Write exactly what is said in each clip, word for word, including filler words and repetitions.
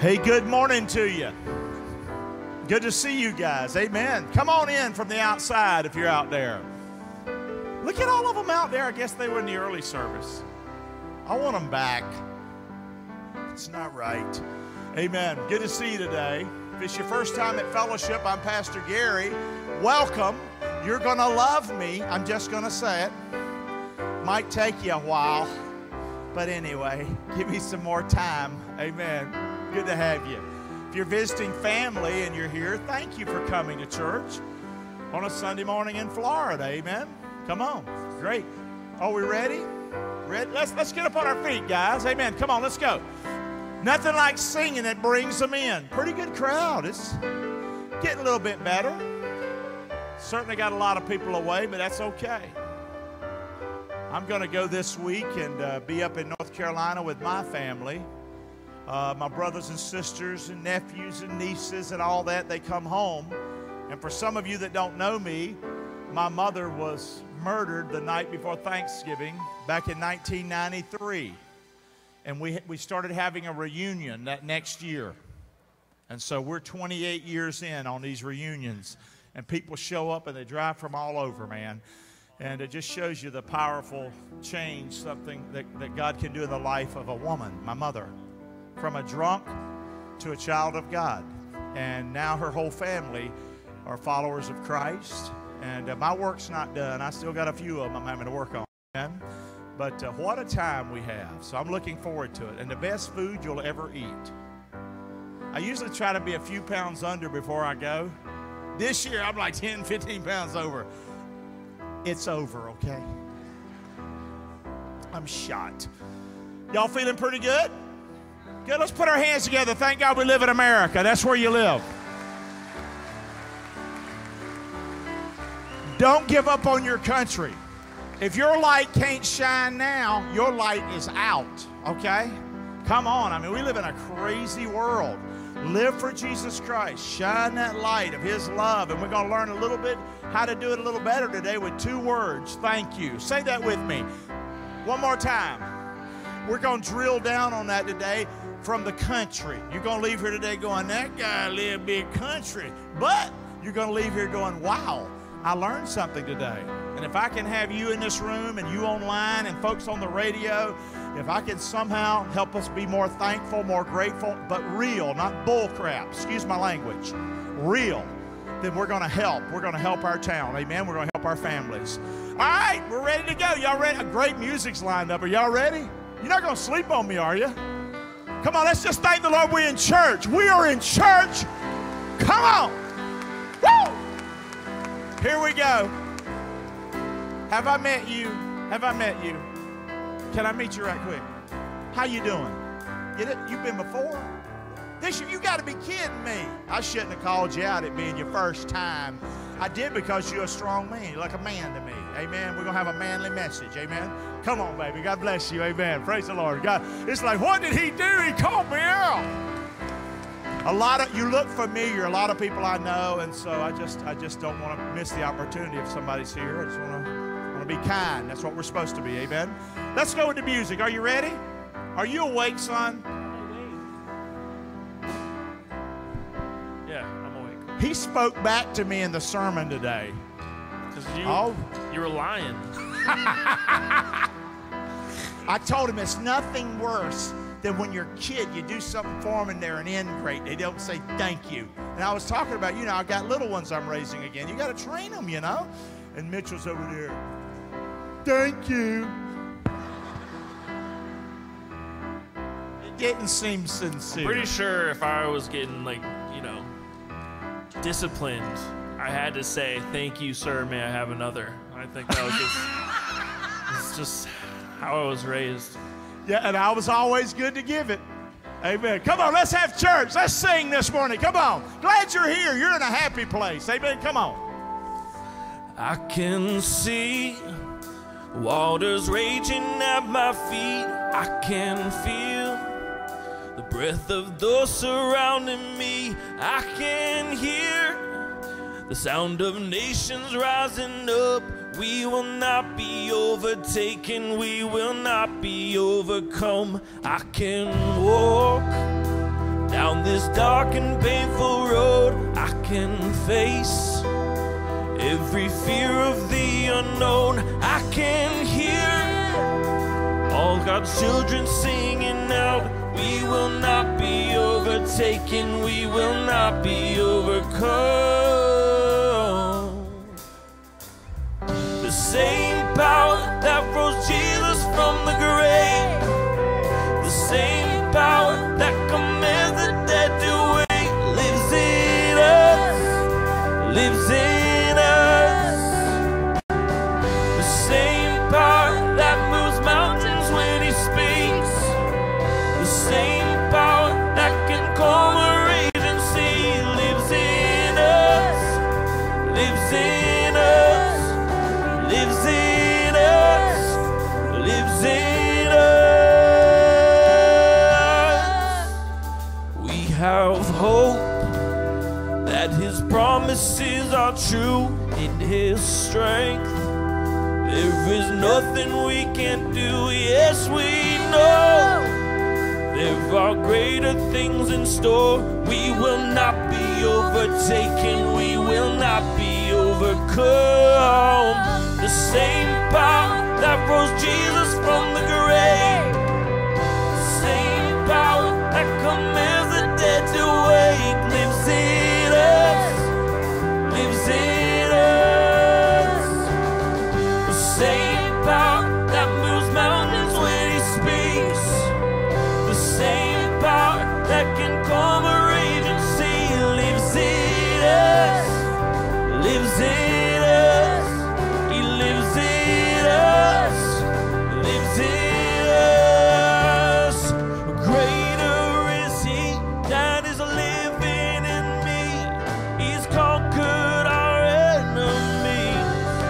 Hey, good morning to you. Good to see you guys. Amen. Come on in from the outside if you're out there. Look at all of them out there. I guess they were in the early service. I want them back. It's not right. Amen. Good to see you today. If it's your first time at fellowship, I'm Pastor Gary. Welcome. You're going to love me. I'm just going to say it. Might take you a while. But anyway, give me some more time. Amen. Good to have you. If you're visiting family and you're here, thank you for coming to church on a Sunday morning in Florida. Amen. Come on. Great. Are we ready? Ready? Let's, let's get up on our feet, guys. Amen. Come on, let's go. Nothing like singing that brings them in. Pretty good crowd. It's getting a little bit better. Certainly got a lot of people away, but that's okay. I'm going to go this week and uh, be up in North Carolina with my family. Uh, my brothers and sisters and nephews and nieces and all that, they come home. And for some of you that don't know me, my mother was murdered the night before Thanksgiving back in nineteen ninety-three. And we, we started having a reunion that next year. And so we're twenty-eight years in on these reunions. And people show up and they drive from all over, man. And it just shows you the powerful change, something that, that God can do in the life of a woman, my mother. From a drunk to a child of God. And now her whole family are followers of Christ. And uh, my work's not done. I still got a few of them I'm having to work on. Amen? But uh, what a time we have. So I'm looking forward to it. And the best food you'll ever eat. I usually try to be a few pounds under before I go. This year I'm like ten, fifteen pounds over. It's over, okay? I'm shot. Y'all feeling pretty good? Good, let's put our hands together. Thank God we live in America. That's where you live. Don't give up on your country. If your light can't shine now, your light is out, okay? Come on. I mean, we live in a crazy world. Live for Jesus Christ. Shine that light of His love. And we're going to learn a little bit how to do it a little better today with two words. Thank you. Say that with me. One more time. We're going to drill down on that today. From the country. You're going to leave here today going, that guy live big country. But you're going to leave here going, wow, I learned something today. And if I can have you in this room and you online and folks on the radio, if I can somehow help us be more thankful, more grateful, but real, not bull crap, excuse my language, real, then we're going to help. We're going to help our town. Amen. We're going to help our families. All right, we're ready to go. Y'all ready? Great music's lined up. Are y'all ready? You're not going to sleep on me, are you? Come on, let's just thank the Lord we're in church. We are in church. Come on. Woo! Here we go. Have I met you? Have I met you? Can I meet you right quick? How you doing? Get it? You've been before? This year, you got to be kidding me. I shouldn't have called you out at being your first time. I did because you're a strong man. You're like a man to me. Amen. We're going to have a manly message. Amen. Come on, baby. God bless you. Amen. Praise the Lord. God, it's like, what did he do? He called me out. A lot of, you look familiar. A lot of people I know, and so I just, I just don't want to miss the opportunity if somebody's here. I just want to, want to be kind. That's what we're supposed to be. Amen. Let's go into music. Are you ready? Are you awake, son? Yeah, I'm awake. He spoke back to me in the sermon today. Because you, oh. you were lying. I told him it's nothing worse than when your kid, you do something for them and they're an ingrate. They don't say thank you. And I was talking about, you know, I got little ones I'm raising again. You got to train them, you know. And Mitchell's over there. Thank you. It didn't seem sincere. I'm pretty sure if I was getting, like, you know, disciplined, I had to say, thank you, sir, may I have another. I think that was just, it's just how I was raised. Yeah, and I was always good to give it. Amen. Come on, let's have church. Let's sing this morning. Come on. Glad you're here. You're in a happy place. Amen. Come on. I can see waters raging at my feet. I can feel the breath of those surrounding me. I can hear the sound of nations rising up. We will not be overtaken, we will not be overcome. I can walk Down this dark and painful road, I can face every fear of the unknown. I can hear all God's children singing out. We will not be overtaken, we will not be overcome. The same power that rose Jesus from the grave, the same power that commands the dead to wake, lives in us, lives in us. The same power that moves mountains when he speaks, the same power that can calm a raging sea, lives in us, lives in us, lives in us, lives in us. We have hope that his promises are true. In his strength there is nothing we can't do. Yes, we know there are greater things in store. We will not be overtaken, we will not be overcome. The same power that rose Jesus from the grave, the same power that commands the dead to wake, lives in us, lives in us. The same power that moves mountains when he speaks, the same power that can calm a raging sea, lives in us, lives in us. He lives in us, lives in us. Greater is he that is living in me. He's conquered our enemies.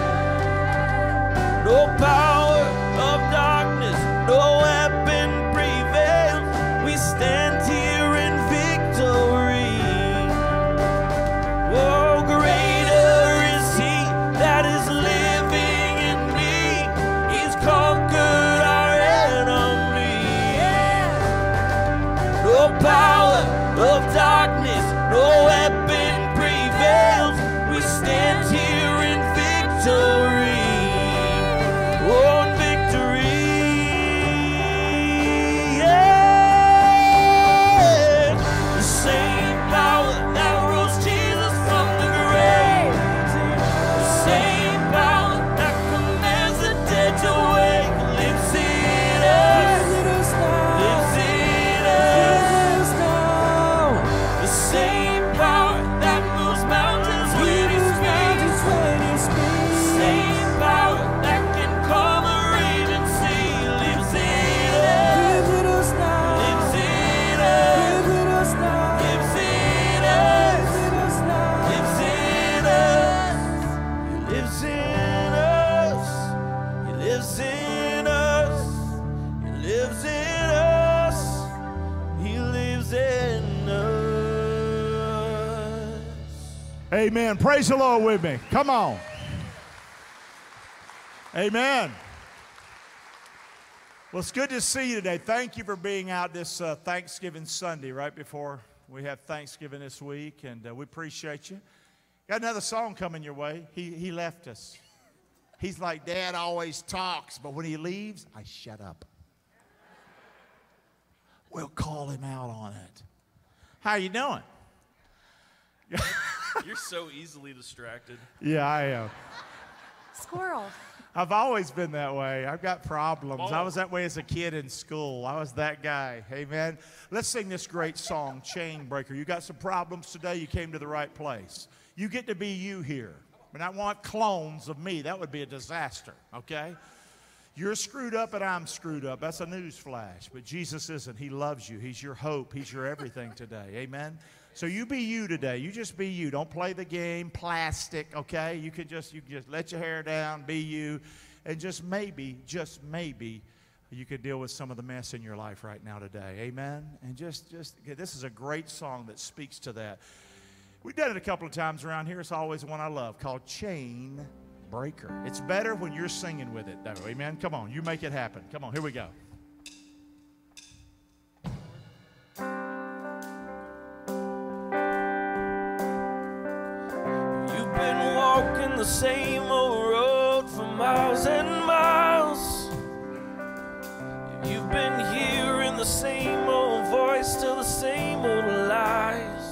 No power of darkness, no weapon prevails. We stand here in victory. Oh, greater is he that is living in me. He's conquered our enemies. No power of darkness, no weapon prevails. We stand here in victory. Oh, in victory. Yeah. The same power that rose Jesus from the grave, the same power that commands the dead to wake, lives in us, lives in us. The same power that moves mountains when he speaks, the same power that can calm a raging sea, lives in us, lives in us, lives in us, lives in us. He lives in us, he lives in us, he lives in us, he lives in us. Amen. Praise the Lord with me. Come on. Amen. Well, it's good to see you today. Thank you for being out this uh, Thanksgiving Sunday, right before we have Thanksgiving this week, and uh, we appreciate you. Got another song coming your way. He, he left us. He's like, Dad always talks, but when he leaves, I shut up. We'll call him out on it. How you doing? You're so easily distracted. Yeah, I am. Squirrel. I've always been that way. I've got problems. Oh. I was that way as a kid in school. I was that guy. Amen. Let's sing this great song, Chain Breaker. You got some problems today, you came to the right place. You get to be you here. But I want clones of me. That would be a disaster, okay? You're screwed up and I'm screwed up. That's a news flash. But Jesus isn't. He loves you. He's your hope. He's your everything today. Amen? So you be you today. You just be you. Don't play the game plastic, okay? You can just, you can just let your hair down, be you, and just maybe, just maybe, you could deal with some of the mess in your life right now today. Amen? And just, just this is a great song that speaks to that. We've done it a couple of times around here. It's always one I love called Chain Breaker. It's better when you're singing with it, though. Amen? Come on. You make it happen. Come on. Here we go. the same old road for miles and miles, if you've been hearing the same old voice tell the same old lies,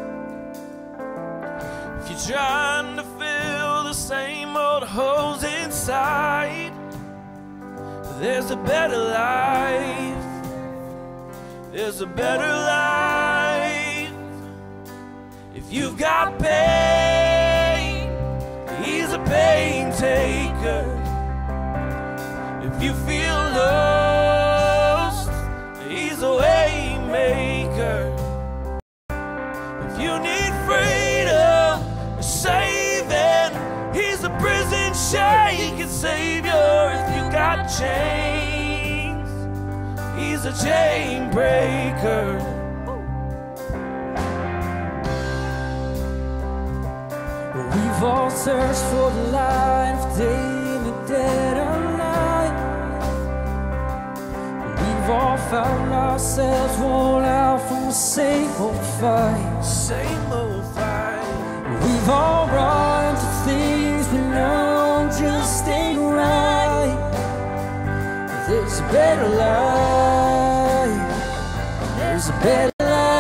if you're trying to fill the same old holes inside, there's a better life. There's a better life. If you've got pain, he's a pain taker. If you feel lost, he's a way maker. If you need freedom, a saving, he's a prison shaking savior. If you got chains, he's a chain breaker. We've all searched for the light of day in the dead of night. We've all found ourselves worn out from the same old fight. Same old fight. We've all run to things we know just ain't right. There's a better life. There's a better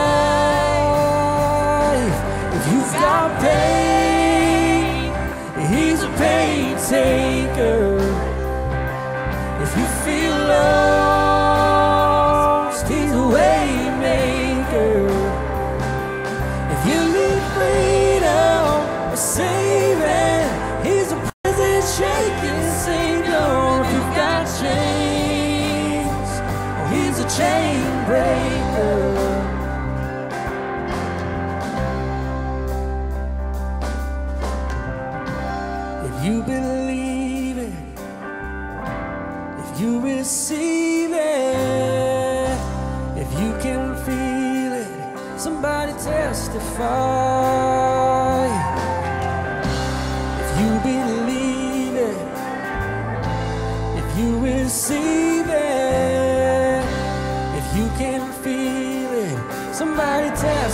life. If you've got pain, he's a pain taker. If you feel lost, he's a way maker. If you need freedom or saving, he's a prison shaking savior. If you've got chains, oh, he's a chain breaker. If you believe it, if you receive it, if you can feel it, somebody testify. If you believe it, if you receive it, if you can feel it, somebody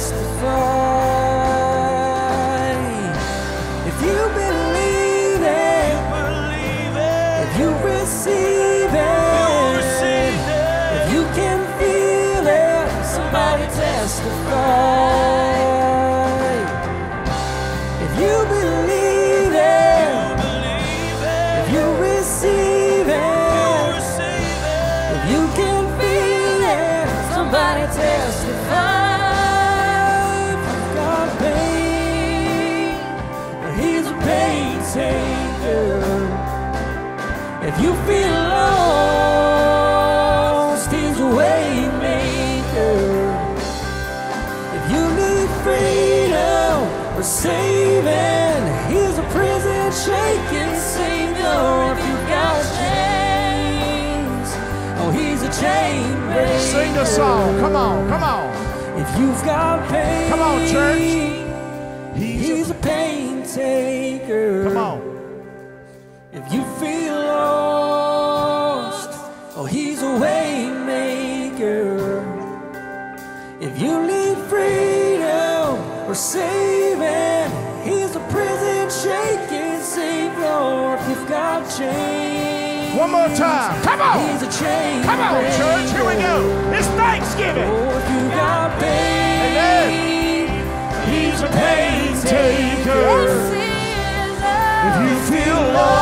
testify. If you believe it, if you receive it, if you can feel it, somebody testify. If you believe it, if you receive it, if you can feel it, somebody testify. If you've got pain, he's a pain taker. If you feel lost, he's a way maker. If you need freedom or saving, he's a prison shaking savior. If you've got chains, oh, he's a chain breaker. Sing the song. Come on, come on. If you've got pain, Come on, church. He's, he's a pain taker. Come on. If you feel lost, oh, he's a way maker. If you need freedom or saving, he's a prison shaking savior. If you've got chains, One more time. Come on. he's a chain Come on, breaker. church. Here we go. It's Thanksgiving. Oh, if you got pain, He's a pain taker. Yes, he is. If you feel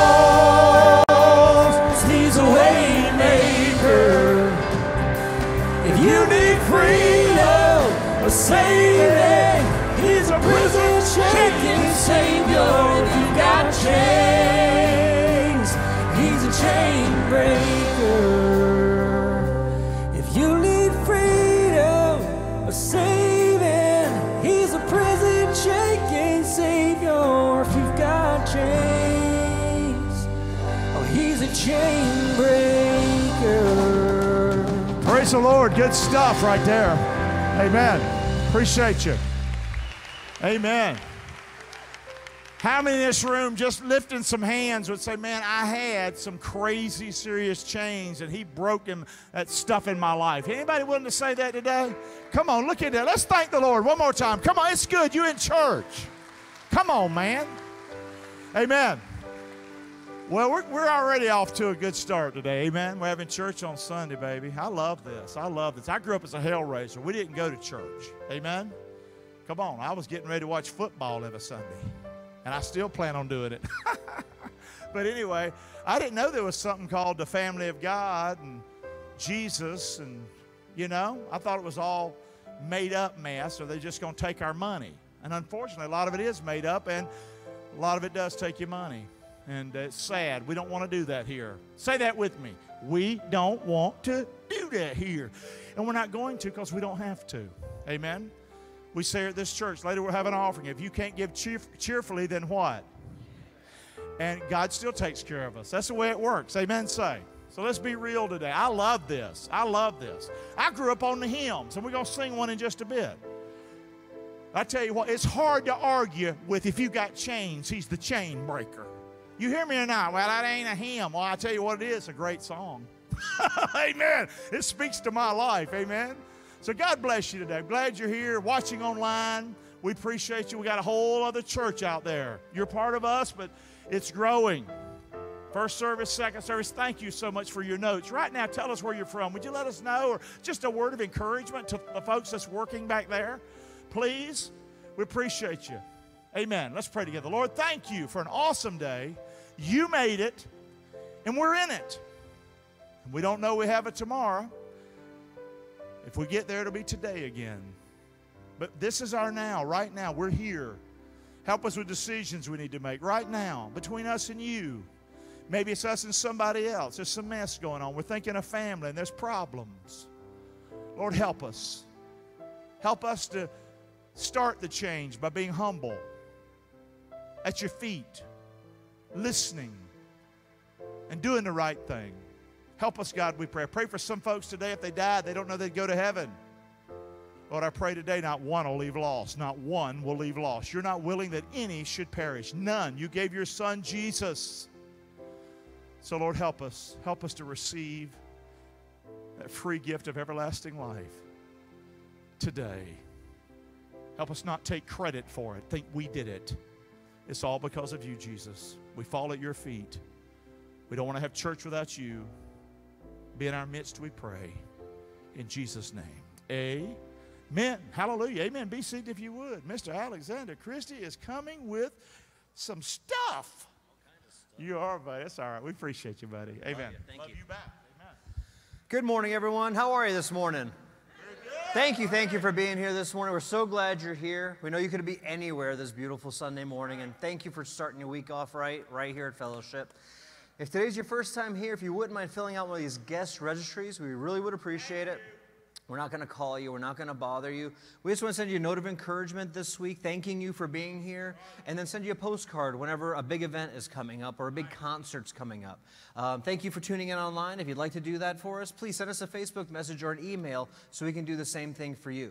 lost, he's a way maker. If you need freedom or saving, he's a prison shaking savior. If you got chains, he's a chain breaker. If you need freedom or saving, he's a prison shaking savior. If you've got chains, oh, he's a chain breaker. praise the Lord. Good stuff right there. Amen. Appreciate you. Amen. How many in this room just lifting some hands would say, man, I had some crazy serious chains and he broke them, that stuff in my life. Anybody willing to say that today? Come on, look at that. Let's thank the Lord one more time. Come on, it's good. You're in church. Come on, man. Amen. Well, we're, we're already off to a good start today. Amen. We're having church on Sunday, baby. I love this. I love this. I grew up as a hell raiser. We didn't go to church. Amen. Come on. I was getting ready to watch football every Sunday, and I still plan on doing it. But anyway, I didn't know there was something called the family of God and Jesus, and, you know, I thought it was all made up mess, or they're just going to take our money. And unfortunately, a lot of it is made up, and a lot of it does take your money. And it's sad. We don't want to do that here. Say that with me. We don't want to do that here. And we're not going to because we don't have to. Amen? We say at this church, later we'll have an offering. If you can't give cheer- cheerfully, then what? And God still takes care of us. That's the way it works. Amen, say. So let's be real today. I love this. I love this. I grew up on the hymns, and we're going to sing one in just a bit. I tell you what, it's hard to argue with if you got chains, he's the chain breaker. You hear me or not? Well, that ain't a hymn. Well, I tell you what it is, a great song. Amen. It speaks to my life. Amen. So God bless you today. Glad you're here watching online. We appreciate you. We got a whole other church out there. You're part of us, but it's growing. First service, second service, thank you so much for your notes. Right now, tell us where you're from. Would you let us know? Or just a word of encouragement to the folks that's working back there. Please, we appreciate you. Amen. Let's pray together. Lord, thank you for an awesome day. You made it, and we're in it. And we don't know we have it tomorrow. If we get there, it'll be today again. But this is our now, right now. We're here. Help us with decisions we need to make right now between us and you. Maybe it's us and somebody else. There's some mess going on. We're thinking of family, and there's problems. Lord, help us. Help us to start the change by being humble at your feet, listening, and doing the right thing. Help us, God, we pray. I pray for some folks today, if they died, they don't know they'd go to heaven. Lord, I pray today not one will leave lost. Not one will leave lost. You're not willing that any should perish. None. You gave your son, Jesus. So, Lord, help us. Help us to receive that free gift of everlasting life today. Help us not take credit for it. Think we did it. It's all because of you, Jesus. We fall at your feet. We don't want to have church without you. Be in our midst, we pray. In Jesus' name. Amen. Hallelujah. Amen. Be seated if you would. Mister Alexander Christie is coming with some stuff. You are, buddy. That's all right. We appreciate you, buddy. Amen. You. Thank Love you. you back. Amen. Good morning, everyone. How are you this morning? Thank you. Thank you for being here this morning. We're so glad you're here. We know you could be anywhere this beautiful Sunday morning, and thank you for starting your week off right, right here at Fellowship. If today's your first time here, if you wouldn't mind filling out one of these guest registries, we really would appreciate it. We're not going to call you. We're not going to bother you. We just want to send you a note of encouragement this week, thanking you for being here, and then send you a postcard whenever a big event is coming up or a big concert's coming up. Um, thank you for tuning in online. If you'd like to do that for us, please send us a Facebook message or an email so we can do the same thing for you.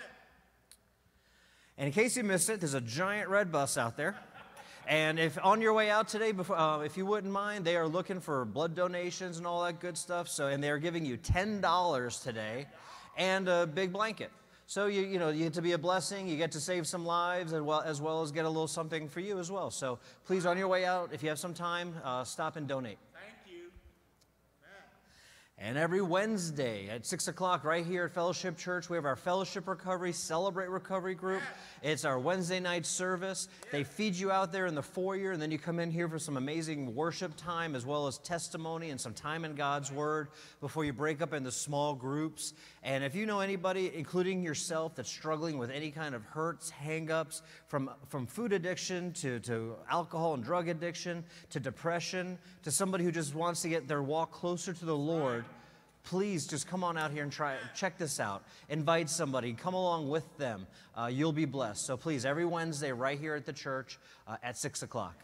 And in case you missed it, there's a giant red bus out there. And if on your way out today, before, uh, if you wouldn't mind, they are looking for blood donations and all that good stuff. So, and they're giving you ten dollars today. And a big blanket. So you you know you get to be a blessing. You get to save some lives, as well as well as get a little something for you as well. So please, on your way out, if you have some time, uh, stop and donate. Thank you. And every Wednesday at six o'clock right here at Fellowship Church, we have our Fellowship Recovery, Celebrate Recovery group. It's our Wednesday night service. They feed you out there in the foyer, and then you come in here for some amazing worship time, as well as testimony and some time in God's Word before you break up into small groups. And if you know anybody, including yourself, that's struggling with any kind of hurts, hang-ups, from, from food addiction to, to alcohol and drug addiction to depression, to somebody who just wants to get their walk closer to the Lord, please just come on out here and try check this out. Invite somebody. Come along with them. Uh, you'll be blessed. So please, every Wednesday right here at the church uh, at six o'clock.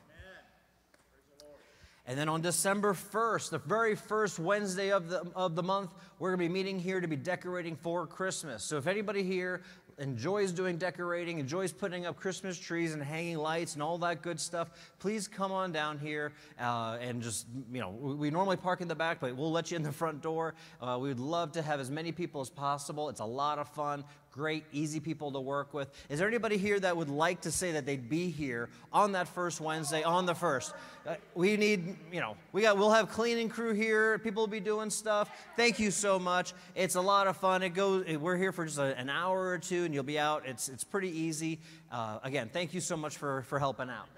And then on December first, the very first Wednesday of the, of the month, we're going to be meeting here to be decorating for Christmas. So if anybody here enjoys doing decorating, enjoys putting up Christmas trees and hanging lights and all that good stuff, please come on down here uh, and just, you know, we, we normally park in the back, but we'll let you in the front door. Uh, we would love to have as many people as possible. It's a lot of fun. great, easy people to work with. Is there anybody here that would like to say that they'd be here on that first Wednesday, on the first? Uh, we need, you know, we got, we'll have cleaning crew here. People will be doing stuff. Thank you so much. It's a lot of fun. It goes. We're here for just a, an hour or two, and you'll be out. It's it's pretty easy. Uh, again, thank you so much for for helping out.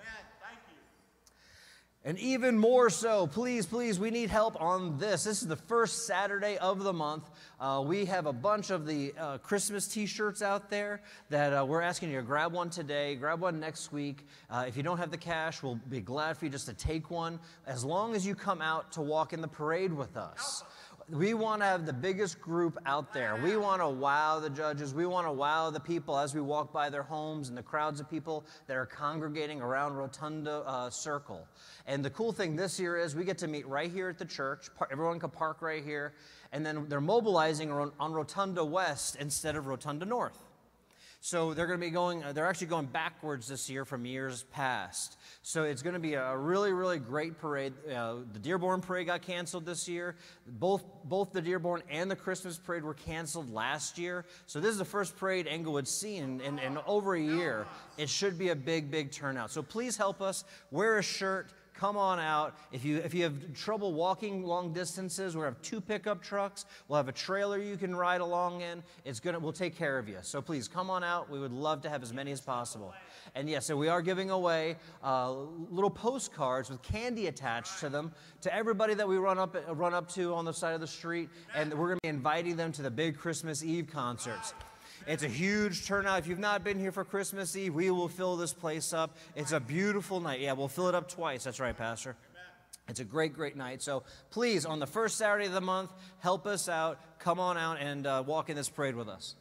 And even more so, please, please, we need help on this. This is the first Saturday of the month. Uh, we have a bunch of the uh, Christmas t-shirts out there that uh, we're asking you to grab one today, grab one next week. Uh, if you don't have the cash, we'll be glad for you just to take one, as long as you come out to walk in the parade with us. We want to have the biggest group out there. We want to wow the judges. We want to wow the people as we walk by their homes and the crowds of people that are congregating around Rotunda uh, Circle. And the cool thing this year is we get to meet right here at the church. Everyone can park right here. And then they're mobilizing on Rotunda West instead of Rotunda North. So they're going to be going, they're actually going backwards this year from years past. So it's going to be a really, really great parade. Uh, the Dearborn Parade got canceled this year. Both, both the Dearborn and the Christmas Parade were canceled last year. So this is the first parade Englewood's seen in, in, in over a year. It should be a big, big turnout. So please help us. Wear a shirt. Come on out. If you, if you have trouble walking long distances, we'll have two pickup trucks. We'll have a trailer you can ride along in. It's gonna, we'll take care of you. So please come on out. We would love to have as many as possible. And yes, so we are giving away uh, little postcards with candy attached to them to everybody that we run up, run up to on the side of the street. And we're going to be inviting them to the big Christmas Eve concerts. It's a huge turnout. If you've not been here for Christmas Eve, we will fill this place up. It's a beautiful night. Yeah, we'll fill it up twice. That's right, Pastor. It's a great, great night. So please, on the first Saturday of the month, help us out. Come on out and uh, walk in this parade with us.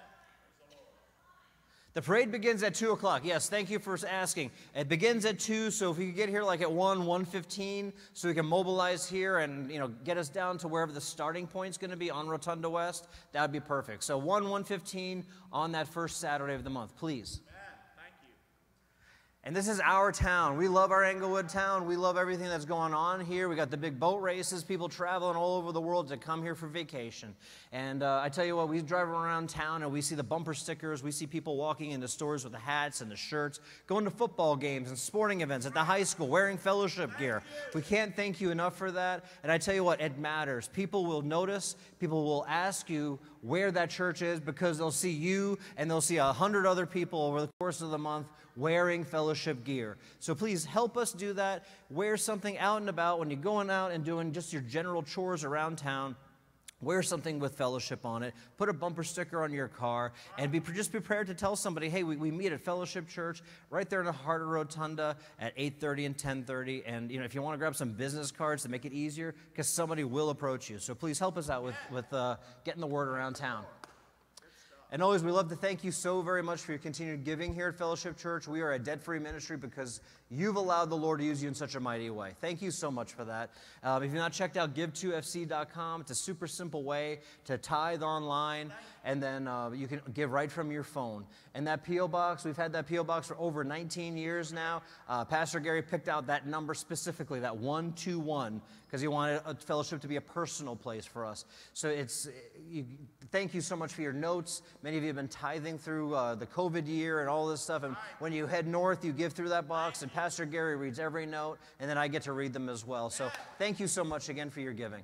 The parade begins at two o'clock. Yes, thank you for asking. It begins at two, so if you could get here like at one, one fifteen, so we can mobilize here and, you know, get us down to wherever the starting point's going to be on Rotunda West, that would be perfect. So one, one fifteen on that first Saturday of the month, please. And this is our town. We love our Englewood town. We love everything that's going on here. We got the big boat races, people traveling all over the world to come here for vacation. And uh, I tell you what, we drive around town and we see the bumper stickers. We see people walking into stores with the hats and the shirts, going to football games and sporting events at the high school, wearing fellowship gear. We can't thank you enough for that. And I tell you what, it matters. People will notice. People will ask you where that church is because they'll see you and they'll see a hundred other people over the course of the month wearing fellowship gear. So please help us do that. Wear something out and about when you're going out and doing just your general chores around town. Wear something with fellowship on it. Put a bumper sticker on your car and be just prepared to tell somebody, hey, we, we meet at Fellowship Church right there in the heart of Rotunda at eight thirty and ten thirty. And you know, if you want to grab some business cards to make it easier, because somebody will approach you. So please help us out with, with uh, getting the word around town. And always, we love to thank you so very much for your continued giving here at Fellowship Church. We are a debt-free ministry because you've allowed the Lord to use you in such a mighty way. Thank you so much for that. Um, if you've not checked out give two f c dot com, it's a super simple way to tithe online, and then uh, you can give right from your phone. And that P O box, we've had that P O box for over nineteen years now. Uh, Pastor Gary picked out that number specifically, that one two one, because he wanted a fellowship to be a personal place for us. So it's, you, thank you so much for your notes. Many of you have been tithing through uh, the COVID year and all this stuff. And when you head north, you give through that box. And Pastor Gary reads every note. And then I get to read them as well. So thank you so much again for your giving.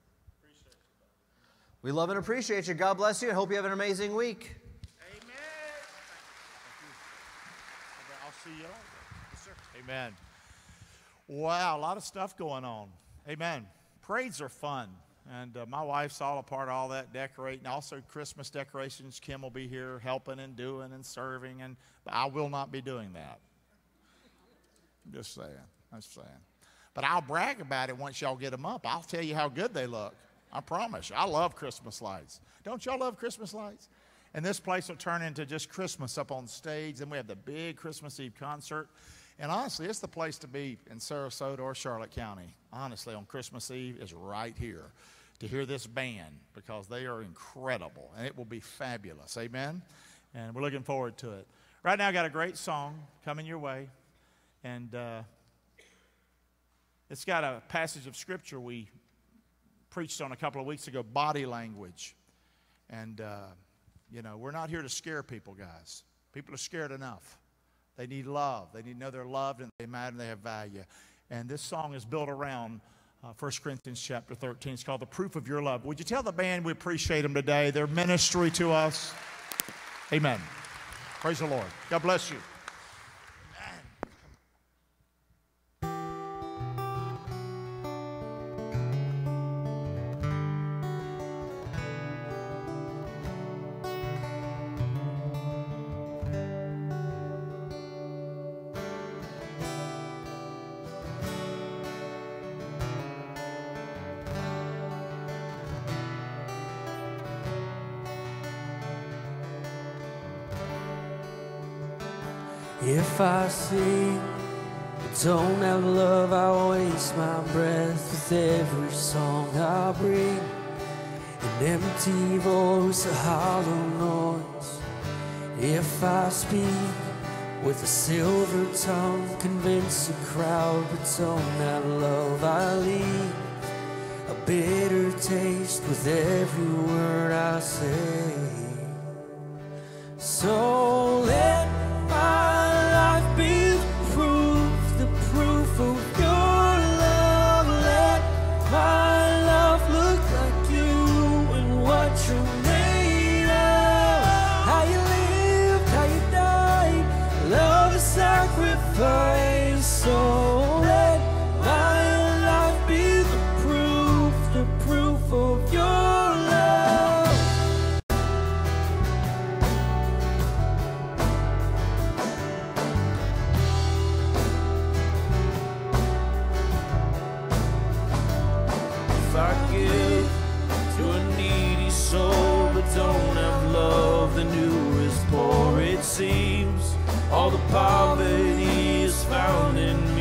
We love and appreciate you. God bless you. I hope you have an amazing week. Amen. I'll see you later. Yes, sir. Amen. Wow, a lot of stuff going on. Amen. Parades are fun. And uh, my wife's all a part of all that decorating. Also, Christmas decorations. Kim will be here helping and doing and serving. And but I will not be doing that. I'm just saying. I'm just saying. But I'll brag about it once y'all get them up. I'll tell you how good they look. I promise. I love Christmas lights. Don't y'all love Christmas lights? And this place will turn into just Christmas up on stage. Then we have the big Christmas Eve concert. And honestly, it's the place to be in Sarasota or Charlotte County. Honestly, on Christmas Eve is right here to hear this band because they are incredible. And it will be fabulous. Amen? And we're looking forward to it. Right now, I got a great song coming your way. And uh, it's got a passage of Scripture we preached on a couple of weeks ago, body language. And uh, You know, we're not here to scare people, guys. People are scared enough. They need love. They need to know they're loved and they matter and they have value. And this song is built around uh, First Corinthians chapter thirteen. It's called The Proof of Your Love. Would you tell the band we appreciate them today, their ministry to us? Amen. Praise the Lord. God bless you. If I sing but don't have love, I waste my breath with every song I bring. An empty voice, a hollow noise. If I speak with a silver tongue, convince a crowd but don't have love, I leave a bitter taste with every word I say. So let my life be the proof, the proof of your love. Let my love look like you and what you're made of. How you lived, how you died, love is sacrifice. So let my life be the proof, the proof of your love. I give to a needy soul but don't have love, the new is poor it seems. All the poverty is found in me.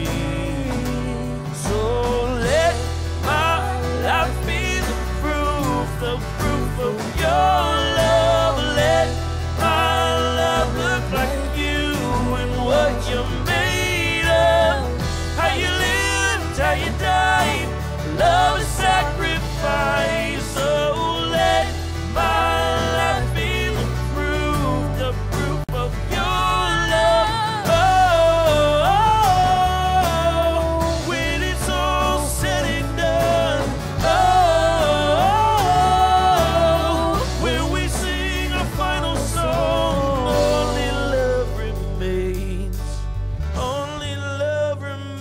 So let my life be the proof, the proof of your love. Let my love look like you and what you're made of. How you lived, how you died, love is sacrifice. So let my life be the proof, the proof of your love. Oh, oh, oh, when it's all said and done. Oh, oh, when we sing our final song, only love remains. Only love remains.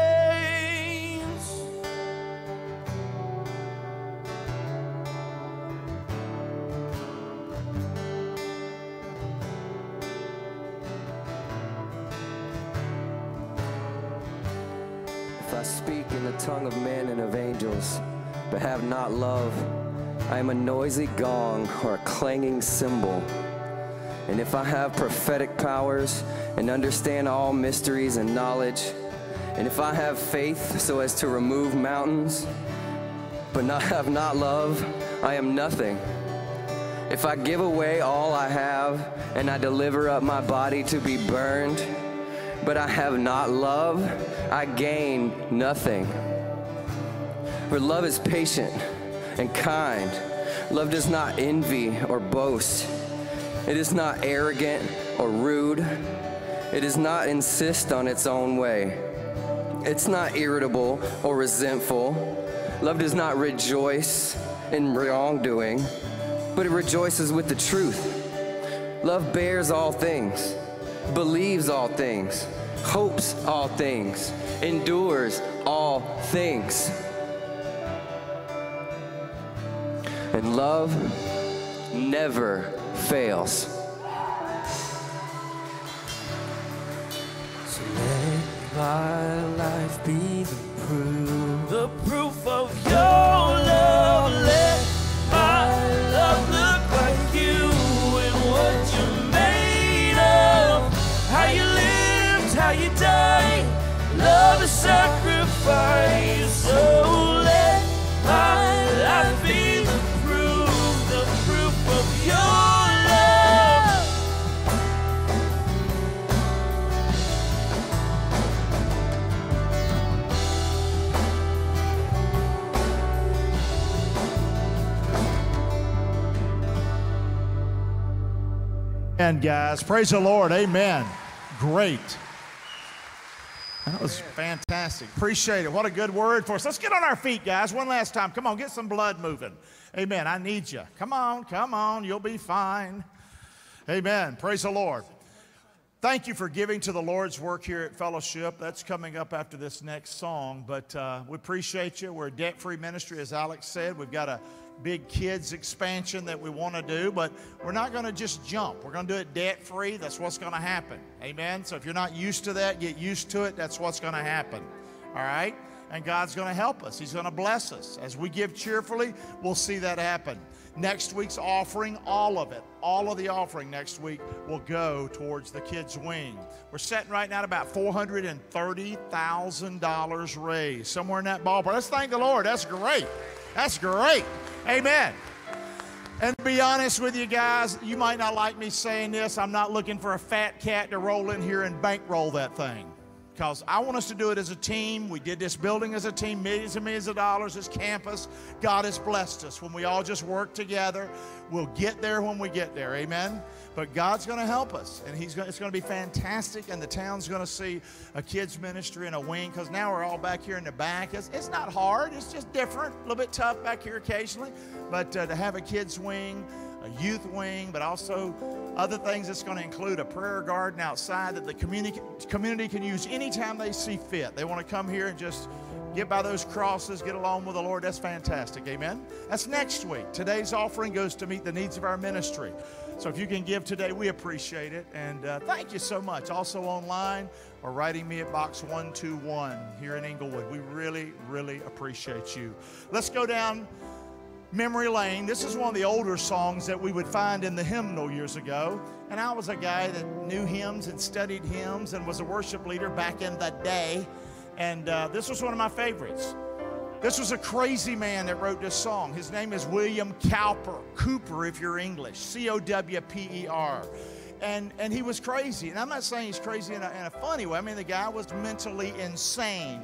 If I speak in the tongue of men and of angels, but have not love, I am a noisy gong or a clanging cymbal. And if I have prophetic powers and understand all mysteries and knowledge, and if I have faith so as to remove mountains, but not have not love, I am nothing. If I give away all I have, and I deliver up my body to be burned, but I have not love, I gain nothing. For love is patient and kind. Love does not envy or boast. It is not arrogant or rude. It does not insist on its own way. It's not irritable or resentful. Love does not rejoice in wrongdoing, but it rejoices with the truth. Love bears all things, believes all things, hopes all things, endures all things. And love never fails. So let my life be the proof, The proof of your love. Let my love look like you and what you're made of. How you lived, how you died, love is sacrifice. So let my life be the proof, the proof of your love. And guys, praise the Lord. Amen. Great. That was fantastic. Appreciate it. What a good word for us. Let's get on our feet, guys, one last time. Come on, get some blood moving. Amen. I need you. Come on, come on. You'll be fine. Amen. Praise the Lord. Thank you for giving to the Lord's work here at Fellowship. That's coming up after this next song, but uh, we appreciate you. We're a debt-free ministry, as Alex said. We've got a big kids expansion that we want to do, but we're not going to just jump. We're going to do it debt-free. That's what's going to happen. Amen? So if you're not used to that, get used to it. That's what's going to happen. All right? And God's going to help us. He's going to bless us. As we give cheerfully, we'll see that happen. Next week's offering, all of it, all of the offering next week will go towards the kids' wing. We're sitting right now at about four hundred thirty thousand dollars raised, somewhere in that ballpark. Let's thank the Lord. That's great. That's great. Amen. And to be honest with you guys, you might not like me saying this. I'm not looking for a fat cat to roll in here and bankroll that thing, because I want us to do it as a team. We did this building as a team, millions and millions of dollars, this campus. God has blessed us. When we all just work together, we'll get there when we get there, amen? But God's going to help us, and he's gonna, it's going to be fantastic, and the town's going to see a kids ministry and a wing, because now we're all back here in the back. It's, it's not hard. It's just different, a little bit tough back here occasionally, but uh, to have a kids wing, a youth wing, but also other things that's going to include a prayer garden outside that the community, community can use anytime they see fit. They want to come here and just get by those crosses, get along with the Lord. That's fantastic. Amen. That's next week. Today's offering goes to meet the needs of our ministry. So if you can give today, we appreciate it. And uh, thank you so much. Also online or writing me at box one two one here in Inglewood. We really, really appreciate you. Let's go down memory lane. This is one of the older songs that we would find in the hymnal years ago. And I was a guy that knew hymns and studied hymns and was a worship leader back in the day. And uh, this was one of my favorites. This was a crazy man that wrote this song. His name is William Cowper. Cooper, if you're English. C O W P E R. And, and he was crazy. And I'm not saying he's crazy in a, in a funny way. I mean, the guy was mentally insane.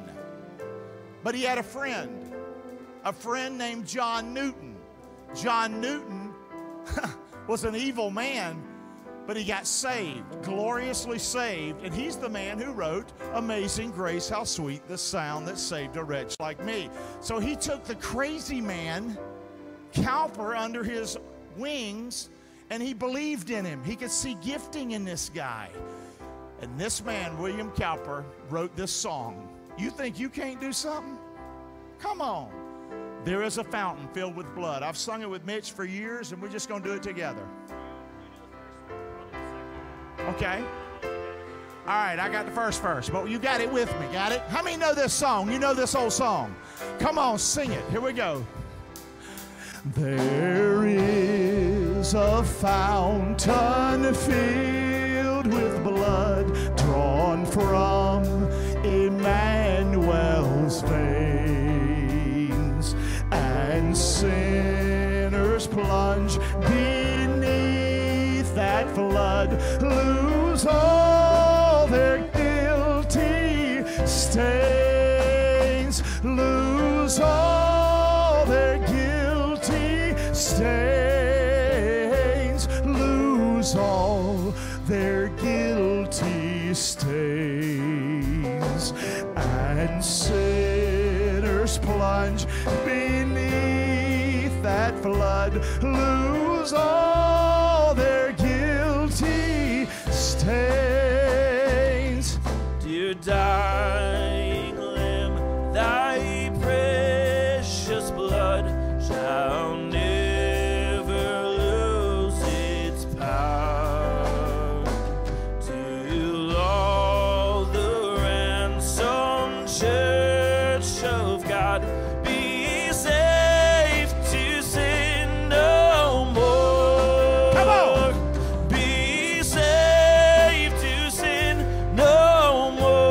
But he had a friend. A friend named John Newton. John Newton was an evil man, but he got saved, gloriously saved, and he's the man who wrote Amazing Grace, how sweet the sound that saved a wretch like me. So he took the crazy man, Cowper, under his wings, and he believed in him. He could see gifting in this guy. And this man, William Cowper, wrote this song. You think you can't do something? Come on. There is a fountain filled with blood. I've sung it with Mitch for years, and we're just going to do it together. Okay? All right, I got the first verse, but you got it with me, got it? How many know this song? You know this old song. Come on, sing it. Here we go. There is a fountain filled with blood drawn from Emmanuel's veins, and sinners plunge beneath that flood, lose all their guilty stains, lose all their guilty stains, lose all their guilty stains, and sinners plunge beneath that flood, lose all their guilty stains. Dear dying Lamb, thy precious blood shall never lose its power, till all the ransomed church of God be safe to sin no more. Come on. Be safe to sin no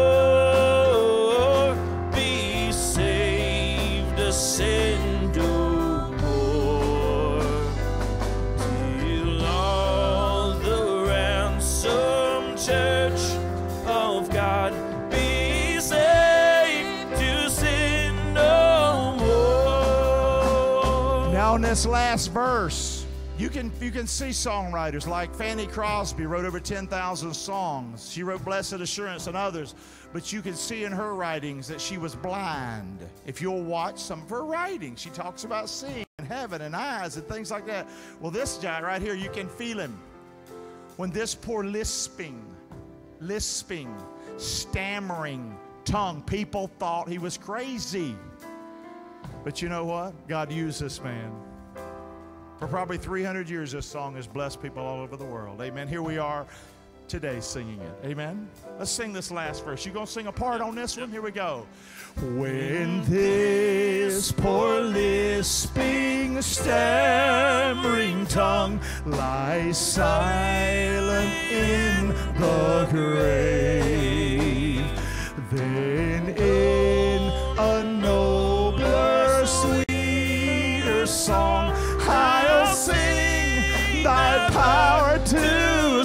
more. Be saved to sin no more. Till all the ransomed church of God be saved to sin no more. Now in this last verse, You can, you can see songwriters like Fanny Crosby wrote over ten thousand songs. She wrote Blessed Assurance and others. But you can see in her writings that she was blind. If you'll watch some of her writings, she talks about seeing and heaven and eyes and things like that. Well, this guy right here, you can feel him. When this poor lisping, lisping, stammering tongue, people thought he was crazy. But you know what? God used this man. For probably three hundred years, this song has blessed people all over the world. Amen. Here we are today singing it. Amen. Let's sing this last verse. You gonna sing a part on this one? Here we go. When this poor lisping, stammering tongue lies silent in the grave, then in a nobler, sweeter song I'll sing thy power to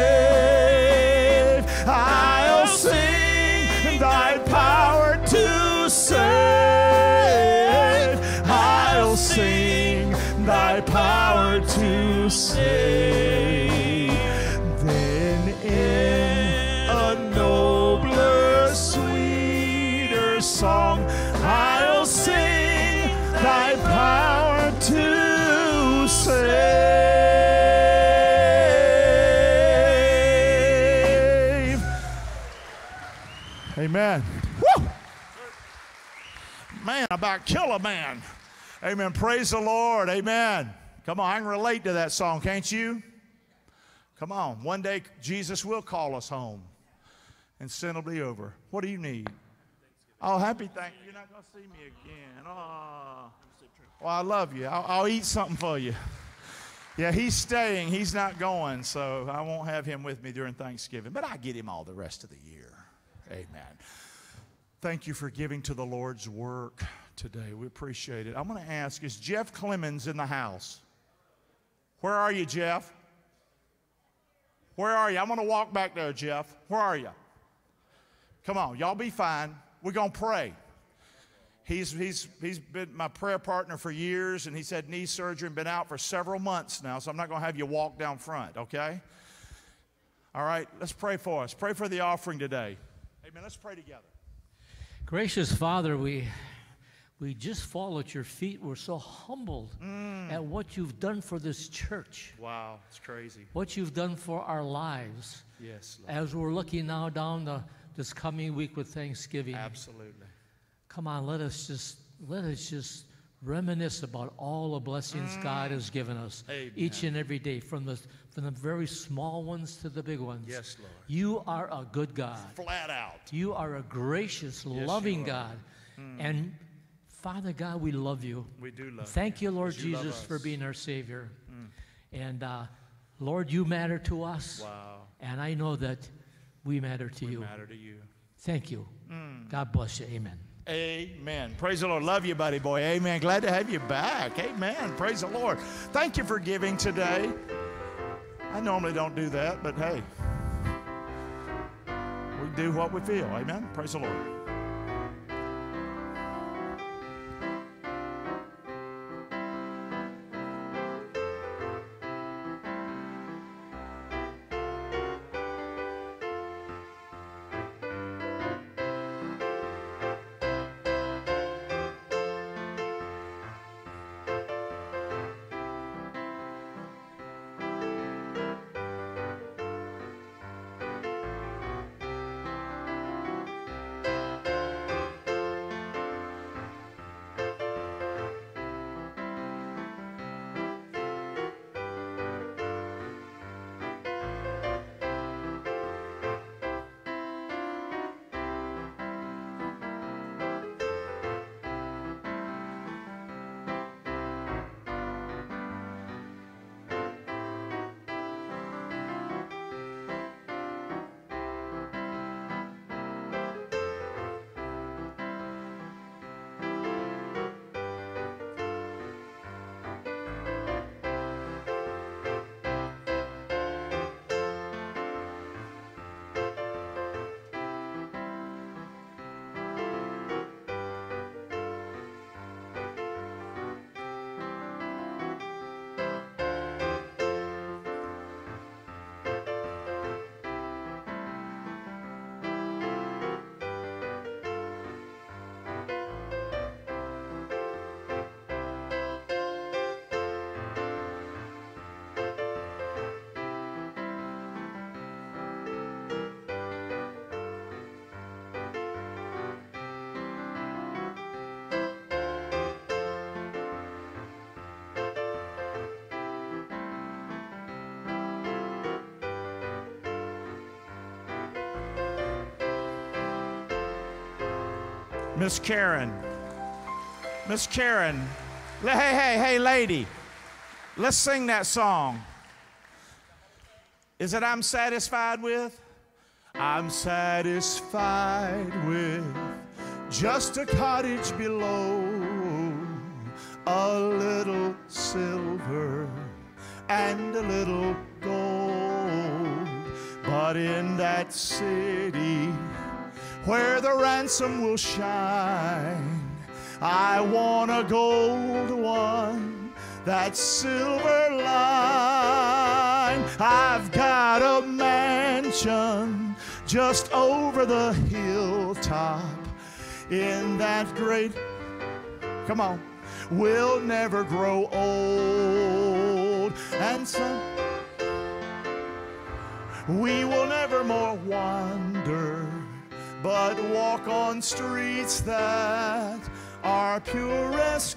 save. I'll sing thy power to save. I'll sing thy power to save. Then in a nobler, sweeter song I'll sing thy power to save. Amen. Woo! Man, about kill a man. Amen. Praise the Lord. Amen. Come on, I can relate to that song, can't you? Come on. One day Jesus will call us home and sin will be over. What do you need? Oh, happy thank you. You're not going to see me again. Oh. Well, I love you. I'll, I'll eat something for you. Yeah, he's staying. He's not going, so I won't have him with me during Thanksgiving. But I get him all the rest of the year. Amen. Thank you for giving to the Lord's work today. We appreciate it. I'm going to ask, is Jeff Clemens in the house? Where are you, Jeff? Where are you? I'm going to walk back there, Jeff. Where are you? Come on, y'all be fine. We're going to pray. He's, he's, he's been my prayer partner for years, and he's had knee surgery and been out for several months now, so I'm not going to have you walk down front, okay? All right, let's pray for us. Pray for the offering today. Amen. Let's pray together. Gracious Father, we, we just fall at your feet. We're so humbled mm. at what you've done for this church. Wow, it's crazy. What you've done for our lives. Yes, Lord. As we're looking now down the, this coming week with Thanksgiving. Absolutely. Come on, let us just let us just reminisce about all the blessings mm. God has given us. Amen. Each and every day, from the from the very small ones to the big ones. Yes, Lord. You are a good God. Flat out. You are a gracious, yes, loving God. Mm. And Father God, we love you. We do love Thank you, you Lord you Jesus, for being our Savior. Mm. And uh, Lord, you matter to us. Wow. And I know that we matter to we you. matter to you. Thank you. Mm. God bless you. Amen. Amen. Praise the Lord. Love you, buddy boy. Amen. Glad to have you back. Amen. Praise the Lord. Thank you for giving today. I normally don't do that, but hey, we do what we feel. Amen. Praise the Lord. Miss Karen. Miss Karen. Hey, hey, hey, lady. Let's sing that song. Is it I'm satisfied with? I'm satisfied with just a cottage below, a little silver and a little gold. But in that city where the ransom will shine, I want a gold one, that silver line. I've got a mansion just over the hilltop in that great, come on, will never grow old. And so we will never more wander, but walk on streets that are pure as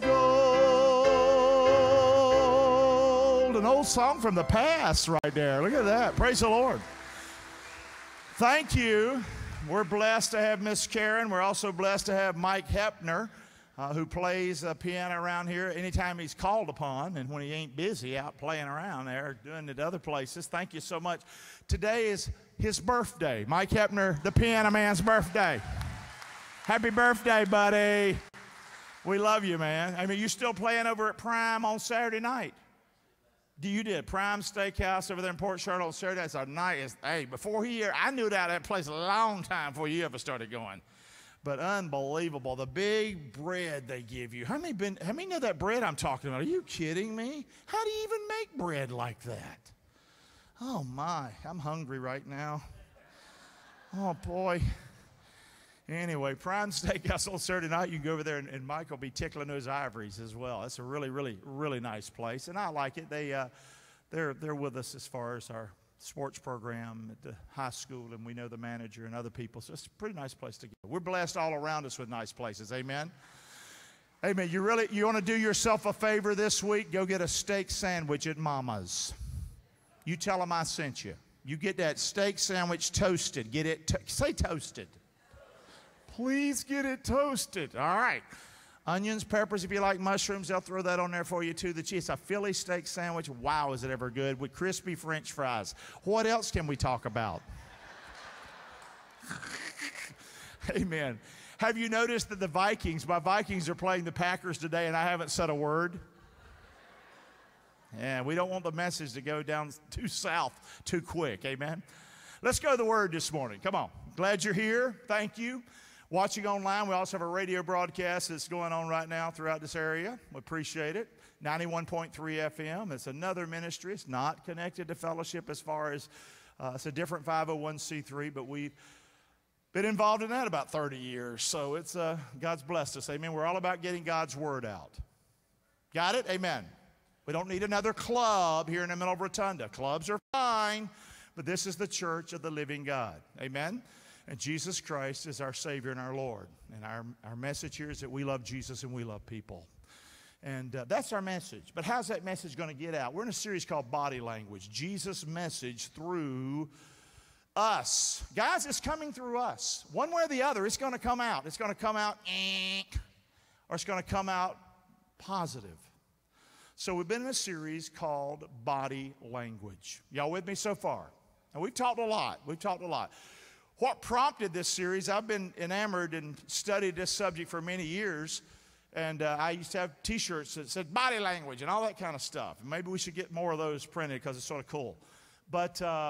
gold. An old song from the past right there. Look at that. Praise the Lord. Thank you. We're blessed to have Miss Karen. We're also blessed to have Mike Hepner, uh, who plays uh, piano around here anytime he's called upon, and when he ain't busy out playing around there, doing it other places. Thank you so much. Today is his birthday. Mike Hepner, the piano man's birthday. Happy birthday, buddy. We love you, man. I mean, you still playing over at Prime on Saturday night? Do you did Prime Steakhouse over there in Port Charlotte on Saturday? That's a night. Hey, before he, I knew that that place a long time before you ever started going. But unbelievable, the big bread they give you. How many been? How many know that bread I'm talking about? Are you kidding me? How do you even make bread like that? Oh my, I'm hungry right now. Oh boy. Anyway, Prime Steakhouse on Saturday night, you can go over there, and, and Mike will be tickling those ivories as well. It's a really, really, really nice place, and I like it. They, uh, they're, they're with us as far as our sports program at the high school, and we know the manager and other people, so it's a pretty nice place to go. We're blessed all around us with nice places, amen? Amen. You really, you want to do yourself a favor this week? Go get a steak sandwich at Mama's. You tell them I sent you. You get that steak sandwich toasted. Get it, to say toasted. Please get it toasted. All right. Onions, peppers, if you like mushrooms, they'll throw that on there for you too. The cheese, a Philly steak sandwich. Wow, is it ever good, with crispy French fries. What else can we talk about? Amen. Have you noticed that the Vikings, my Vikings are playing the Packers today, and I haven't said a word? Yeah, we don't want the message to go down too south too quick. Amen. Let's go to the Word this morning. Come on. Glad you're here. Thank you. Watching online, we also have a radio broadcast that's going on right now throughout this area. We appreciate it. ninety-one point three F M. It's another ministry. It's not connected to Fellowship as far as, uh, it's a different five oh one c three, but we've been involved in that about thirty years. So it's, uh, God's blessed us. Amen. We're all about getting God's Word out. Got it? Amen. We don't need another club here in the middle of Rotunda. Clubs are fine, but this is the church of the living God. Amen. And Jesus Christ is our Savior and our Lord. And our, our message here is that we love Jesus and we love people. And uh, that's our message. But how's that message going to get out? We're in a series called Body Language. Jesus' message through us. Guys, it's coming through us. One way or the other, it's going to come out. It's going to come out, eh, or it's going to come out positive. So we've been in a series called Body Language. Y'all with me so far? And we've talked a lot. We've talked a lot. What prompted this series, I've been enamored and studied this subject for many years, and uh, I used to have t-shirts that said body language and all that kind of stuff. And maybe we should get more of those printed because it's sort of cool. But uh,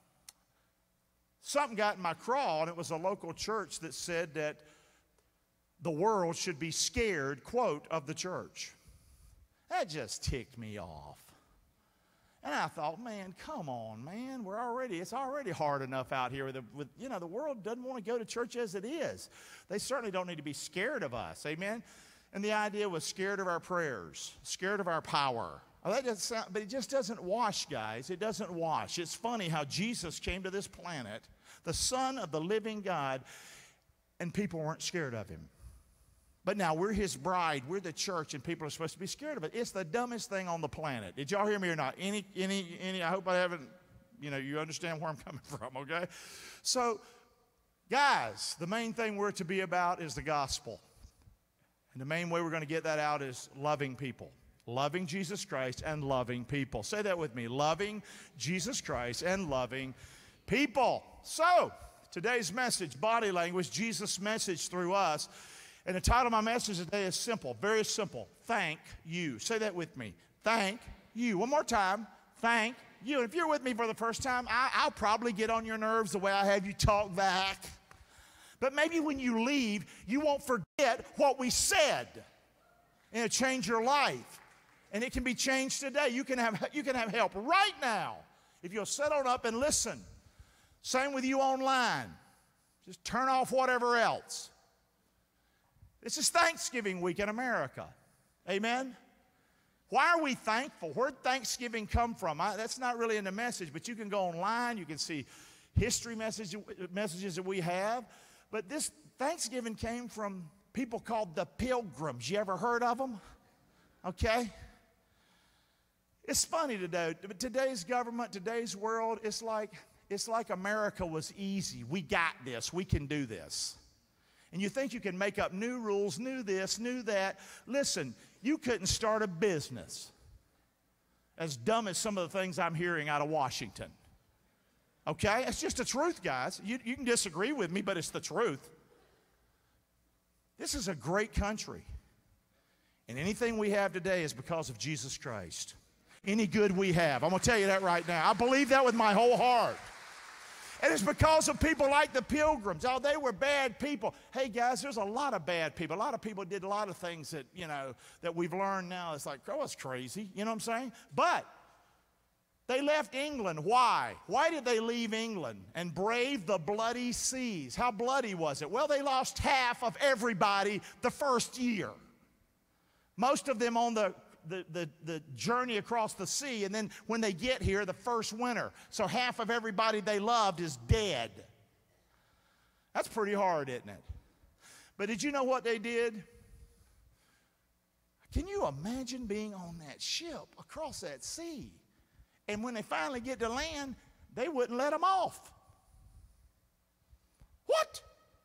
something got in my craw, and it was a local church that said that the world should be scared, quote, of the church. That just ticked me off. And I thought, man, come on, man. We're already, it's already hard enough out here with, the, with, you know, the world doesn't want to go to church as it is. They certainly don't need to be scared of us, amen? And the idea was scared of our prayers, scared of our power. Well, that doesn't sound, but it just doesn't wash, guys. It doesn't wash. It's funny how Jesus came to this planet, the Son of the living God, and people weren't scared of him. But now we're his bride, we're the church, and people are supposed to be scared of it. It's the dumbest thing on the planet. Did y'all hear me or not? Any, any, any, I hope I haven't, you know, you understand where I'm coming from, okay? So Guys, the main thing we're to be about is the gospel. And the main way we're going to get that out is loving people. Loving Jesus Christ and loving people. Say that with me. Loving Jesus Christ and loving people. So, today's message, body language, Jesus' message through us. And the title of my message today is simple, very simple. Thank you. Say that with me. Thank you. One more time. Thank you. And if you're with me for the first time, I, I'll probably get on your nerves the way I have you talk back. But maybe when you leave, you won't forget what we said. And it'll change your life. And it can be changed today. You can have, you can have help right now if you'll sit on up and listen. Same with you online. Just turn off whatever else. This is Thanksgiving week in America. Amen? Why are we thankful? Where'd Thanksgiving come from? I, that's not really in the message, but you can go online. You can see history message, messages that we have. But this Thanksgiving came from people called the Pilgrims. You ever heard of them? Okay? It's funny today. Today's government, today's world, it's like, it's like America was easy. We got this. We can do this. And you think you can make up new rules, new this, new that. Listen, you couldn't start a business as dumb as some of the things I'm hearing out of Washington. Okay? It's just the truth, guys. You, you can disagree with me, but it's the truth. This is a great country. And anything we have today is because of Jesus Christ. Any good we have. I'm going to tell you that right now. I believe that with my whole heart. And it's because of people like the Pilgrims. Oh, they were bad people. Hey, guys, there's a lot of bad people. A lot of people did a lot of things that, you know, that we've learned now. It's like, oh, it's crazy. You know what I'm saying? But they left England. Why? Why did they leave England and brave the bloody seas? How bloody was it? Well, they lost half of everybody the first year. Most of them on the The, the, the journey across the sea, and then when they get here, the first winter. So half of everybody they loved is dead. That's pretty hard, isn't it? But did you know what they did? Can you imagine being on that ship across that sea? And when they finally get to land, they wouldn't let them off. What?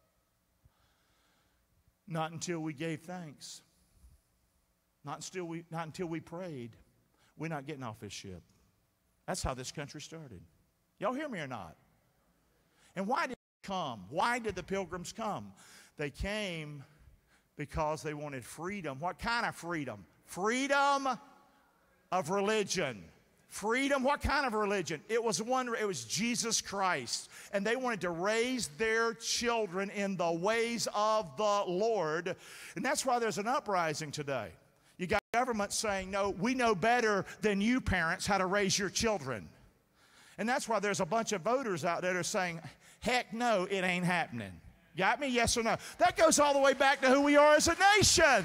Not until we gave thanks. Not until we, not until we prayed. We're not getting off this ship. That's how this country started. Y'all hear me or not? And why did they come? Why did the Pilgrims come? They came because they wanted freedom. What kind of freedom? Freedom of religion. Freedom, what kind of religion? It was one, it was Jesus Christ. And they wanted to raise their children in the ways of the Lord. And that's why there's an uprising today. You got government saying, no, we know better than you parents how to raise your children. And that's why there's a bunch of voters out there that are saying, heck no, it ain't happening. Got me? Yes or no? That goes all the way back to who we are as a nation.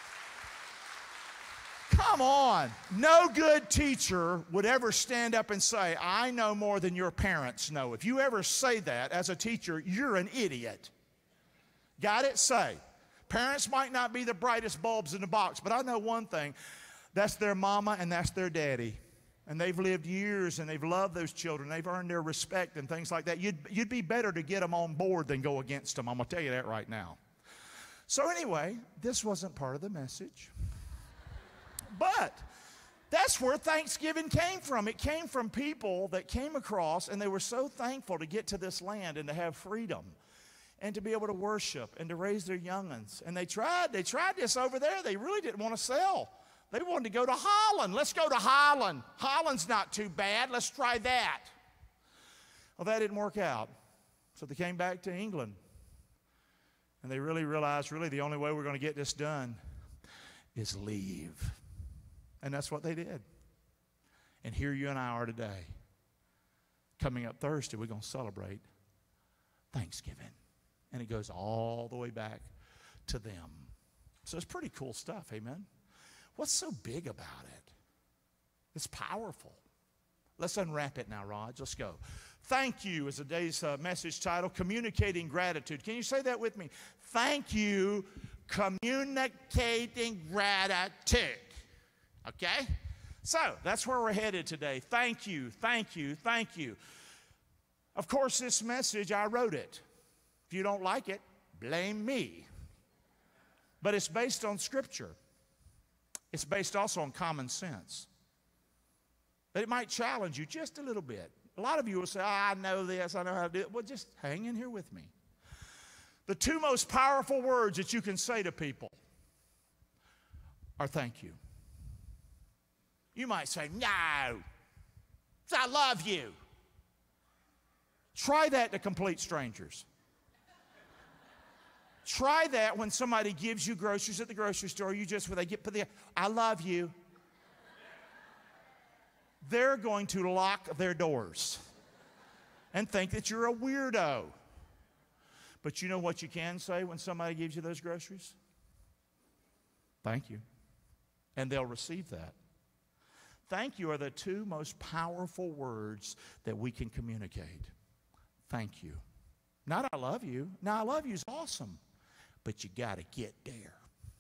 Come on. No good teacher would ever stand up and say, I know more than your parents know. If you ever say that as a teacher, you're an idiot. Got it? Say. Parents might not be the brightest bulbs in the box, but I know one thing. That's their mama and that's their daddy. And they've lived years and they've loved those children. They've earned their respect and things like that. You'd, you'd be better to get them on board than go against them. I'm going to tell you that right now. So anyway, this wasn't part of the message. But that's where Thanksgiving came from. It came from people that came across and they were so thankful to get to this land and to have freedom. And to be able to worship and to raise their young'uns. And they tried, they tried this over there. They really didn't want to sell. They wanted to go to Holland. Let's go to Holland. Holland's not too bad. Let's try that. Well, that didn't work out. So they came back to England. And they really realized, really, the only way we're going to get this done is leave. And that's what they did. And here you and I are today. Coming up Thursday, we're going to celebrate Thanksgiving. And it goes all the way back to them. So it's pretty cool stuff, amen? What's so big about it? It's powerful. Let's unwrap it now, Raj. Let's go. Thank you is today's uh, message title, Communicating Gratitude. Can you say that with me? Thank you, communicating gratitude. Okay? So that's where we're headed today. Thank you, thank you, thank you. Of course, this message, I wrote it. If you don't like it, blame me. But it's based on Scripture. It's based also on common sense. But it might challenge you just a little bit. A lot of you will say, oh, I know this, I know how to do it. Well, just hang in here with me. The two most powerful words that you can say to people are thank you. You might say, no, I love you. Try that to complete strangers. Try that when somebody gives you groceries at the grocery store. You just, when they get put the, I love you. They're going to lock their doors and think that you're a weirdo. But you know what you can say when somebody gives you those groceries? Thank you. And they'll receive that. Thank you are the two most powerful words that we can communicate. Thank you. Not I love you. Now I love you is awesome, but you got to get there.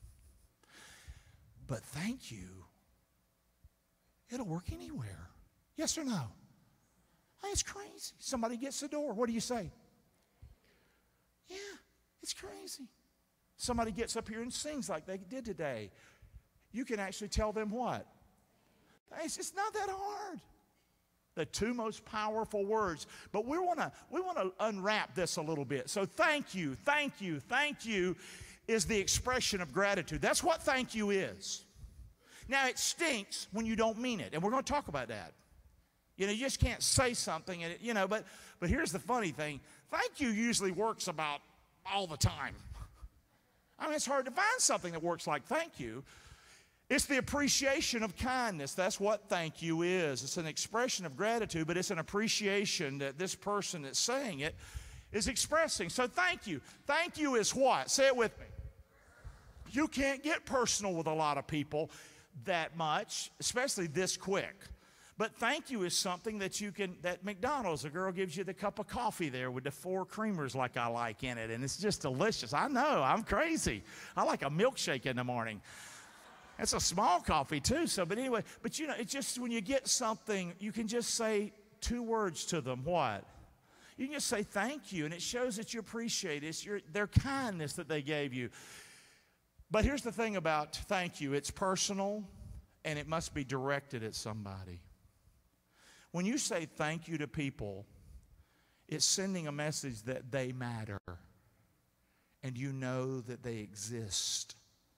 But thank you, it'll work anywhere. Yes or no? Hey, it's crazy. Somebody gets the door. What do you say? Yeah, it's crazy. Somebody gets up here and sings like they did today. You can actually tell them what? It's, it's not that hard. The two most powerful words. But we want to we want to unwrap this a little bit. So thank you, thank you, thank you is the expression of gratitude. That's what thank you is. Now, it stinks when you don't mean it, and we're going to talk about that. You know, you just can't say something, and it, you know, but, but here's the funny thing. Thank you usually works about all the time. I mean, it's hard to find something that works like thank you. It's the appreciation of kindness. That's what thank you is. It's an expression of gratitude, but it's an appreciation that this person that's saying it is expressing. So thank you. Thank you is what? Say it with me. You can't get personal with a lot of people that much, especially this quick. But thank you is something that you can, that McDonald's, a girl gives you the cup of coffee there with the four creamers like I like in it, and it's just delicious. I know, I'm crazy. I like a milkshake in the morning. It's a small coffee too, so, but anyway, but you know, it's just when you get something, you can just say two words to them, what? You can just say thank you, and it shows that you appreciate it. It's your, their kindness that they gave you. But here's the thing about thank you. It's personal, and it must be directed at somebody. When you say thank you to people, it's sending a message that they matter, and you know that they exist.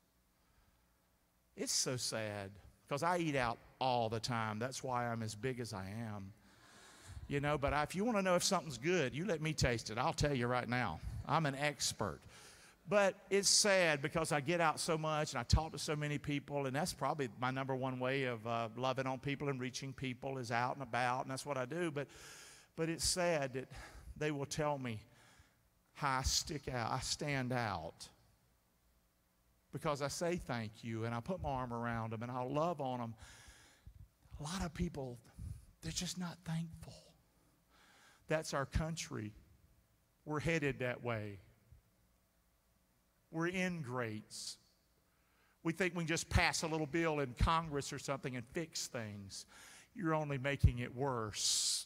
It's so sad, because I eat out all the time. That's why I'm as big as I am. You know, but I, if you want to know if something's good, you let me taste it. I'll tell you right now. I'm an expert. But it's sad because I get out so much and I talk to so many people, and that's probably my number one way of uh, loving on people and reaching people is out and about, and that's what I do. But, but it's sad that they will tell me how I stick out, I stand out, because I say thank you and I put my arm around them and I love on them. A lot of people, they're just not thankful. That's our country. We're headed that way. We're ingrates. We think we can just pass a little bill in Congress or something and fix things. You're only making it worse.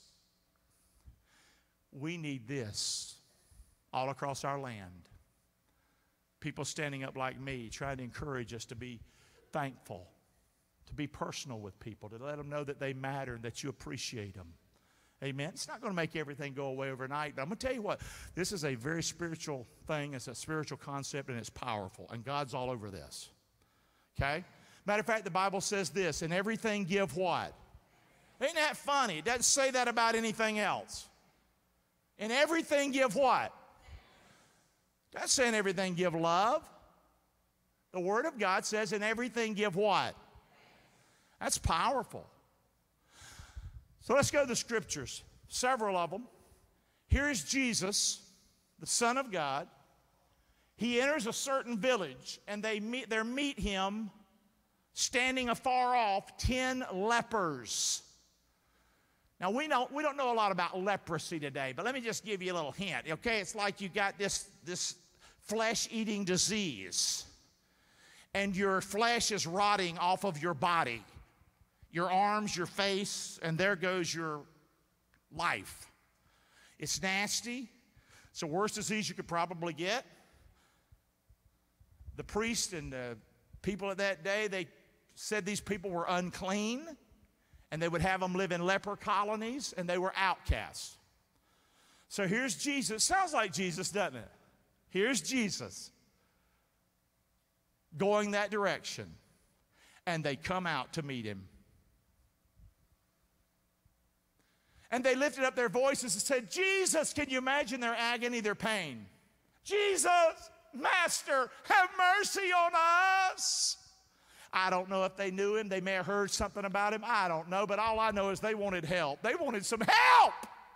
We need this all across our land. People standing up like me, trying to encourage us to be thankful, to be personal with people, to let them know that they matter and that you appreciate them. Amen. It's not going to make everything go away overnight, but I'm going to tell you what, this is a very spiritual thing. It's a spiritual concept, and it's powerful, and God's all over this. Okay? Matter of fact, the Bible says this, in everything give what? Ain't that funny? It doesn't say that about anything else. In everything give what? That's saying everything give love. The Word of God says in everything give what? That's powerful. So let's go to the Scriptures, several of them. Here is Jesus, the Son of God. He enters a certain village, and they meet, there meet him standing afar off ten lepers. Now, we don't, we don't know a lot about leprosy today, but let me just give you a little hint, okay? It's like you got this, this flesh-eating disease, and your flesh is rotting off of your body. Your arms, your face, and there goes your life. It's nasty. It's the worst disease you could probably get. The priest and the people of that day, they said these people were unclean, and they would have them live in leper colonies, and they were outcasts. So here's Jesus. Sounds like Jesus, doesn't it? Here's Jesus going that direction, and they come out to meet him. And they lifted up their voices and said, Jesus, can you imagine their agony, their pain? Jesus, Master, have mercy on us. I don't know if they knew him. They may have heard something about him. I don't know. But all I know is they wanted help. They wanted some help.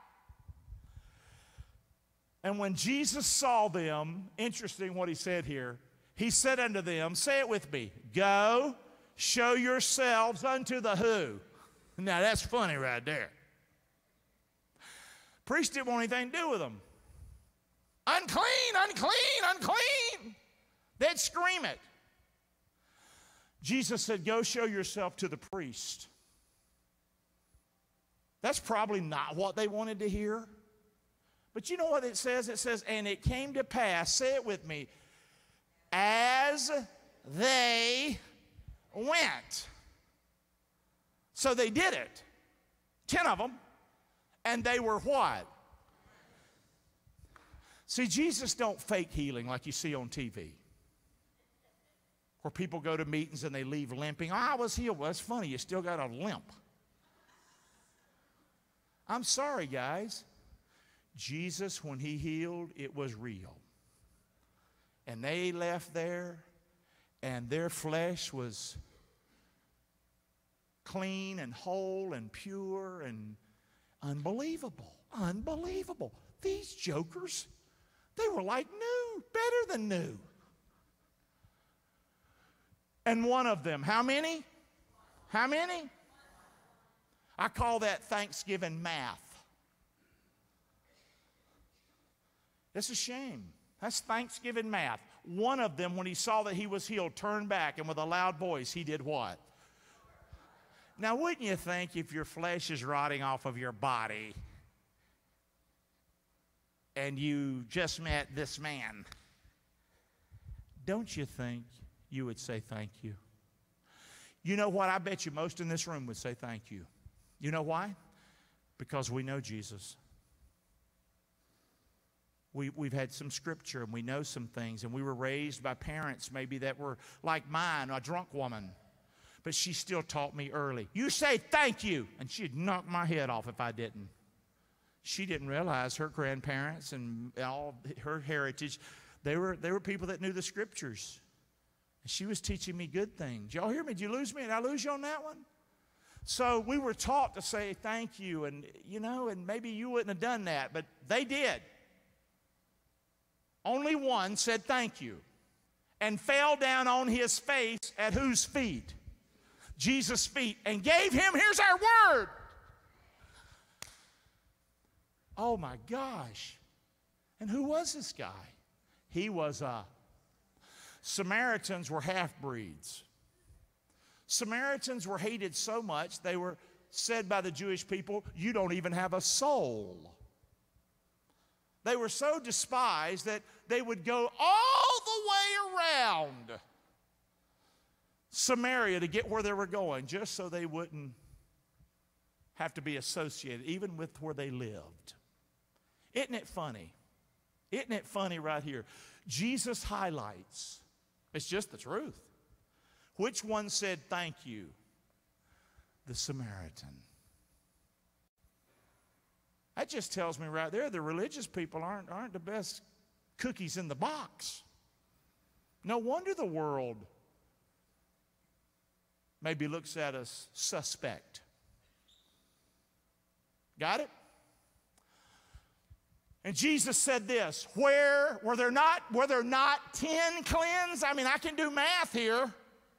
And when Jesus saw them, interesting what he said here, he said unto them, say it with me, go, show yourselves unto the who? Now that's funny right there. Priest didn't want anything to do with them. Unclean, unclean, unclean. They'd scream it. Jesus said, go show yourself to the priest. That's probably not what they wanted to hear. But you know what it says? It says, and it came to pass, say it with me, as they went. So they did it. Ten of them. And they were what? See, Jesus don't fake healing like you see on T V. Where people go to meetings and they leave limping. Oh, I was healed. Well, that's funny. You still got a limp. I'm sorry, guys. Jesus, when he healed, it was real. And they left there, and their flesh was clean and whole and pure and unbelievable. Unbelievable. These jokers, they were like new, better than new. And one of them, how many? How many? I call that Thanksgiving math. It's a shame. That's Thanksgiving math. One of them, when he saw that he was healed, turned back, and with a loud voice, he did what? Now, wouldn't you think if your flesh is rotting off of your body and you just met this man, don't you think you would say thank you? You know what? I bet you most in this room would say thank you. You know why? Because we know Jesus. We, we've had some scripture and we know some things, and we were raised by parents maybe that were like mine, a drunk woman. But she still taught me early. You say thank you. And she'd knock my head off if I didn't. She didn't realize her grandparents and all her heritage, they were, they were people that knew the scriptures. And she was teaching me good things. Y'all hear me? Did you lose me? Did I lose you on that one? So we were taught to say thank you. And, you know, and maybe you wouldn't have done that, but they did. Only one said thank you and fell down on his face at whose feet? Jesus' feet, and gave him, here's our word. Oh my gosh. And who was this guy? He was a, Samaritans were half-breeds. Samaritans were hated so much, they were said by the Jewish people, you don't even have a soul. They were so despised that they would go all the way around Samaria to get where they were going, just so they wouldn't have to be associated, even with where they lived. Isn't it funny? Isn't it funny right here? Jesus highlights, it's just the truth. Which one said thank you? The Samaritan. That just tells me right there the religious people aren't, aren't the best cookies in the box. No wonder the world maybe looks at us suspect. Got it? And Jesus said this, where were there not, were there not ten cleansed? I mean, I can do math here.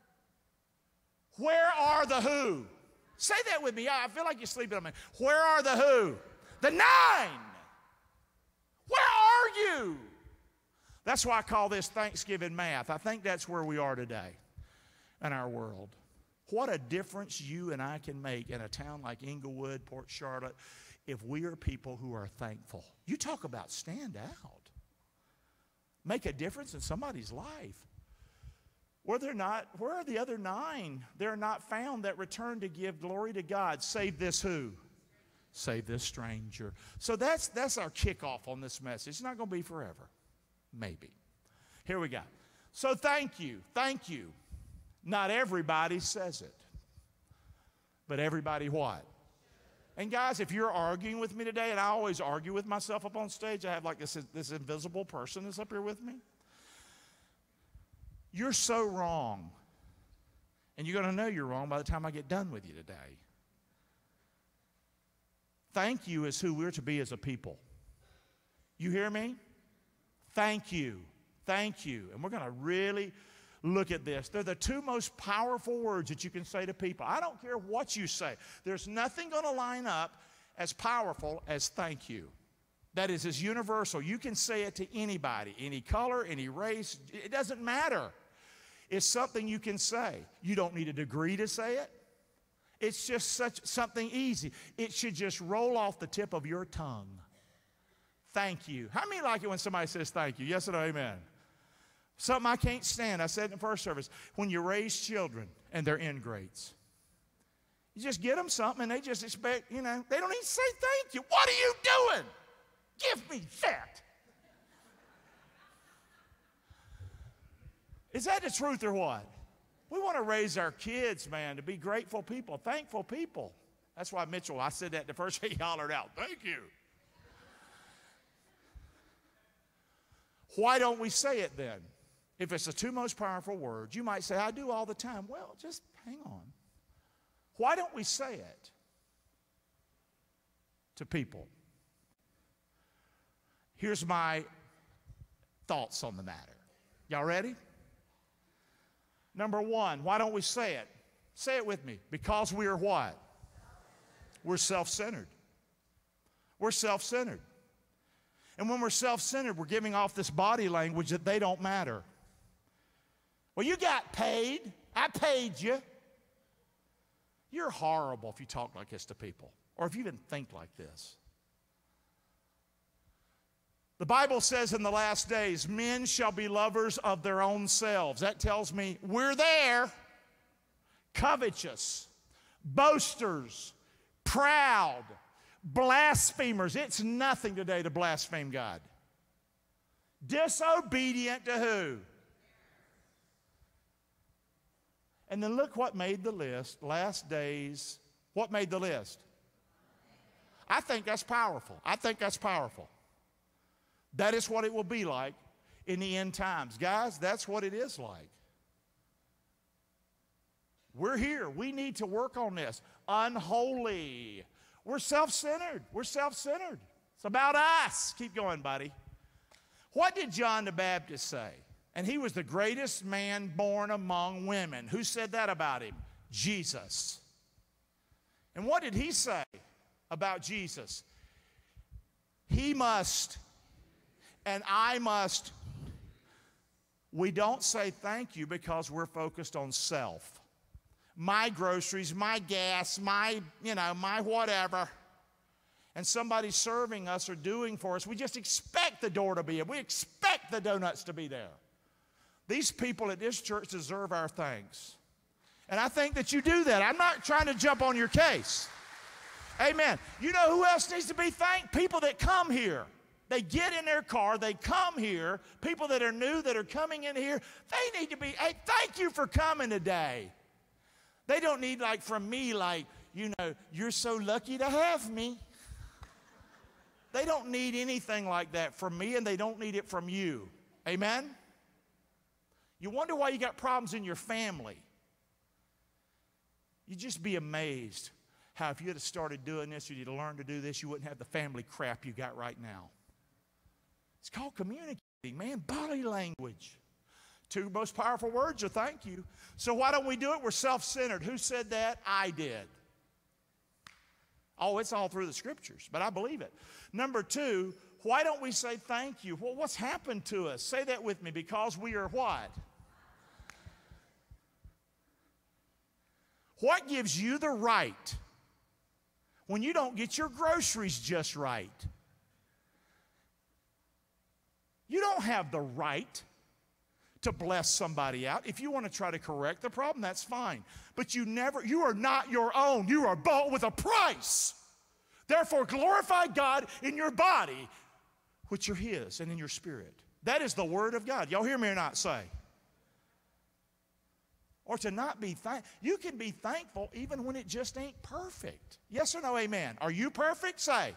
Where are the who? Say that with me. I feel like you're sleeping on me. Where are the who? The nine. Where are you? That's why I call this Thanksgiving math. I think that's where we are today in our world. What a difference you and I can make in a town like Englewood, Port Charlotte, if we are people who are thankful. You talk about stand out. Make a difference in somebody's life. Where they're not, where are the other nine? They're not found that return to give glory to God. Save this who? Save this stranger. So that's, that's our kickoff on this message. It's not going to be forever. Maybe. Here we go. So thank you. Thank you. Not everybody says it. But everybody what? And guys, if you're arguing with me today, and I always argue with myself up on stage, I have like this, this invisible person that's up here with me. You're so wrong. And you're going to know you're wrong by the time I get done with you today. Thank you is who we're to be as a people. You hear me? Thank you. Thank you. And we're going to really look at this. They're the two most powerful words that you can say to people. I don't care what you say. There's nothing going to line up as powerful as thank you. That is as universal. You can say it to anybody, any color, any race. It doesn't matter. It's something you can say. You don't need a degree to say it. It's just such something easy. It should just roll off the tip of your tongue. Thank you. How many like it when somebody says thank you? Yes or no, amen? Something I can't stand. I said in the first service, when you raise children and they're ingrates, you just get them something and they just expect, you know, they don't even say thank you. What are you doing? Give me that. Is that the truth or what? We want to raise our kids, man, to be grateful people, thankful people. That's why Mitchell, I said that the first day he hollered out, thank you. Why don't we say it then? If it's the two most powerful words, you might say, I do all the time. Well, just hang on. Why don't we say it to people? Here's my thoughts on the matter. Y'all ready? Number one, why don't we say it? Say it with me. Because we are what? We're self-centered. We're self-centered. And when we're self-centered, we're giving off this body language that they don't matter. Well, you got paid. I paid you. You're horrible if you talk like this to people, or if you even think like this. The Bible says in the last days, men shall be lovers of their own selves. That tells me we're there. Covetous, boasters, proud, blasphemers. It's nothing today to blaspheme God. Disobedient to who? And then look what made the list. Last days. What made the list? I think that's powerful. I think that's powerful. That is what it will be like in the end times. Guys, that's what it is like. We're here. We need to work on this. Unholy. We're self-centered. We're self-centered. It's about us. Keep going, buddy. What did John the Baptist say? And he was the greatest man born among women. Who said that about him? Jesus. And what did he say about Jesus? He must, and I must. We don't say thank you because we're focused on self. My groceries, my gas, my, you know, my whatever. And somebody serving us or doing for us, we just expect the door to be there. We expect the donuts to be there. These people at this church deserve our thanks. And I think that you do that. I'm not trying to jump on your case. Amen. You know who else needs to be thanked? People that come here. They get in their car, they come here. People that are new, that are coming in here, they need to be, hey, thank you for coming today. They don't need like from me like, you know, you're so lucky to have me. They don't need anything like that from me, and they don't need it from you. Amen? You wonder why you got problems in your family. You'd just be amazed how if you had started doing this or you'd learned to do this, you wouldn't have the family crap you got right now. It's called communicating, man, body language. Two most powerful words are thank you. So why don't we do it? We're self-centered. Who said that? I did. Oh, it's all through the scriptures, but I believe it. Number two, why don't we say thank you? Well, what's happened to us? Say that with me. Because we are what? What gives you the right when you don't get your groceries just right. You don't have the right to bless somebody out. If you want to try to correct the problem, that's fine. But you never, you are not your own. You are bought with a price. Therefore, glorify God in your body, which are His, and in your spirit. That is the Word of God. Y'all hear me or not? Say. Or to not be thankful. You can be thankful even when it just ain't perfect. Yes or no, amen? Are you perfect? Say.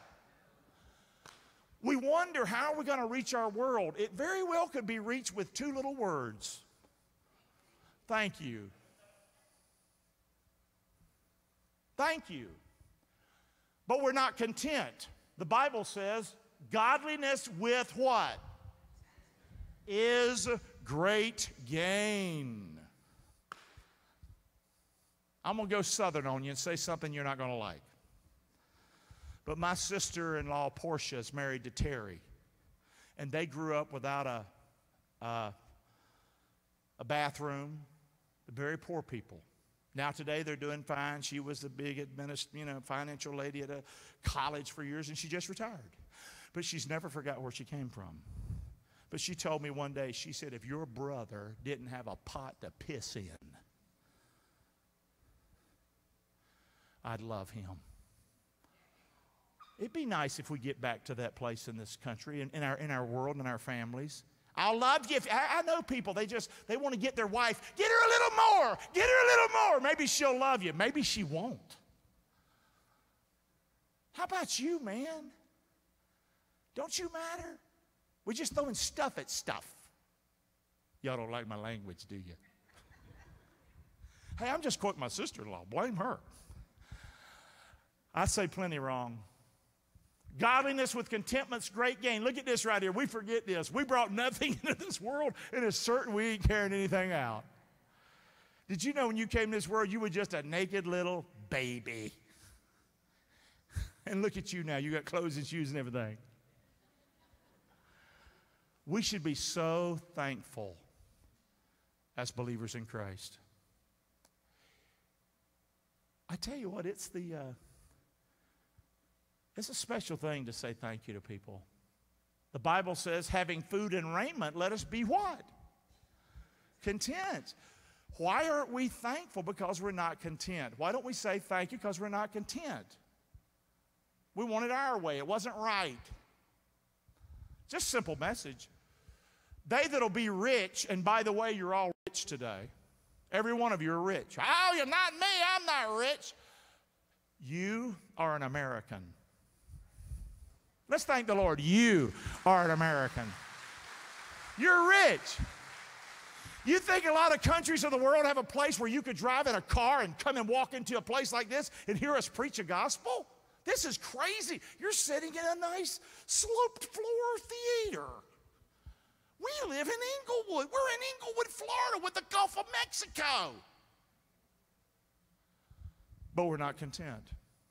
We wonder, how are we going to reach our world? It very well could be reached with two little words. Thank you. Thank you. But we're not content. The Bible says, godliness with what? Is great gain. I'm going to go southern on you and say something you're not going to like. But my sister-in-law, Portia, is married to Terry. And they grew up without a, a, a bathroom. They're very poor people. Now today they're doing fine. She was the big administ- you know, financial lady at a college for years, and she just retired. But she's never forgot where she came from. But she told me one day, she said, if your brother didn't have a pot to piss in, I'd love him. It'd be nice if we get back to that place in this country, in, in, our, in our world, and our families. I'll love you. If, I, I know people, they just, they want to get their wife, get her a little more, get her a little more. Maybe she'll love you. Maybe she won't. How about you, man? Don't you matter? We're just throwing stuff at stuff. Y'all don't like my language, do you? Hey, I'm just quoting my sister-in-law. Blame her. I say plenty wrong. Godliness with contentment's great gain. Look at this right here. We forget this. We brought nothing into this world, and it's certain we ain't carrying anything out. Did you know when you came to this world, you were just a naked little baby? And look at you now. You got clothes and shoes and everything. We should be so thankful as believers in Christ. I tell you what, it's the... Uh, It's a special thing to say thank you to people. The Bible says, having food and raiment, let us be what? Content. Why aren't we thankful? Because we're not content. Why don't we say thank you? Because we're not content. We want it our way. It wasn't right. Just a simple message. They that'll be rich, and by the way, you're all rich today. Every one of you are rich. Oh, you're not me. I'm not rich. You are an American. Let's thank the Lord. You are an American. You're rich. You think a lot of countries of the world have a place where you could drive in a car and come and walk into a place like this and hear us preach a gospel? This is crazy. You're sitting in a nice sloped floor theater. We live in Inglewood. We're in Inglewood, Florida, with the Gulf of Mexico. But we're not content.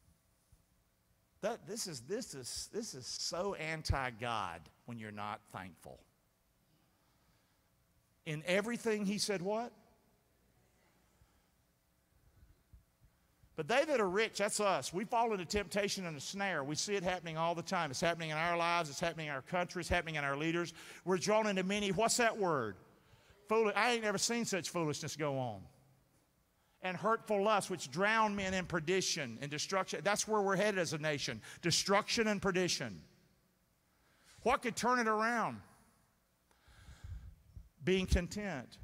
That, this is, this is, this is so anti-God when you're not thankful. In everything, he said what? But they that are rich, that's us. We fall into temptation and a snare. We see it happening all the time. It's happening in our lives. It's happening in our country. It's happening in our leaders. We're drawn into many, what's that word? Foolish. I ain't never seen such foolishness go on. And hurtful lusts, which drown men in perdition and destruction. That's where we're headed as a nation. Destruction and perdition. What could turn it around? Being content.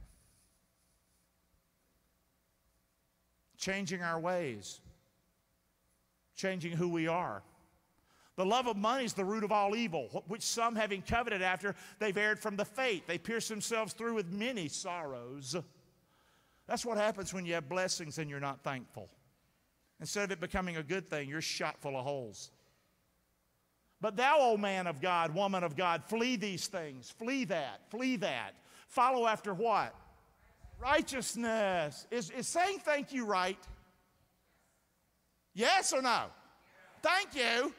Changing our ways. Changing who we are. The love of money is the root of all evil, which some, having coveted after, they've erred from the faith. They pierce themselves through with many sorrows. That's what happens when you have blessings and you're not thankful. Instead of it becoming a good thing, you're shot full of holes. But thou, O man of God, woman of God, flee these things. Flee that. Flee that. Follow after what? Righteousness. Is, is saying thank you right? Yes or no? Thank you.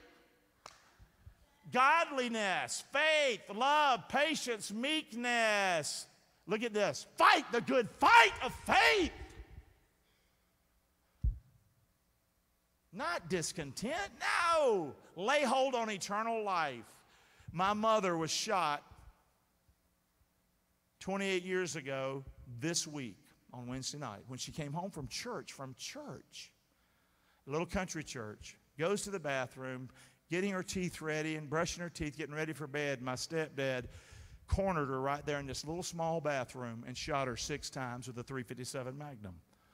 Godliness, faith, love, patience, meekness. Look at this. Fight the good fight of faith. Not discontent. No. Lay hold on eternal life. My mother was shot twenty-eight years ago this week on Wednesday night when she came home from church, from church, a little country church, goes to the bathroom, getting her teeth ready and brushing her teeth, getting ready for bed. My stepdad cornered her right there in this little small bathroom and shot her six times with a three fifty-seven Magnum.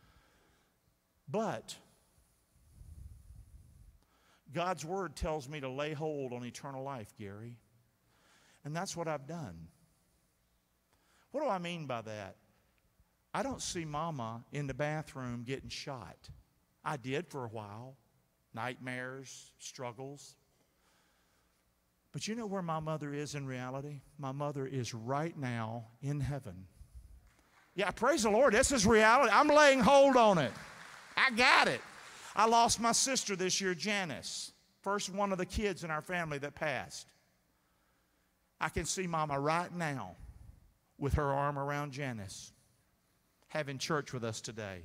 But God's word tells me to lay hold on eternal life, Gary. And that's what I've done. What do I mean by that? I don't see Mama in the bathroom getting shot. I did for a while. Nightmares, struggles. But you know where my mother is in reality? My mother is right now in heaven. Yeah, praise the Lord. This is reality. I'm laying hold on it. I got it. I lost my sister this year, Janice. First one of the kids in our family that passed. I can see Mama right now with her arm around Janice, having church with us today.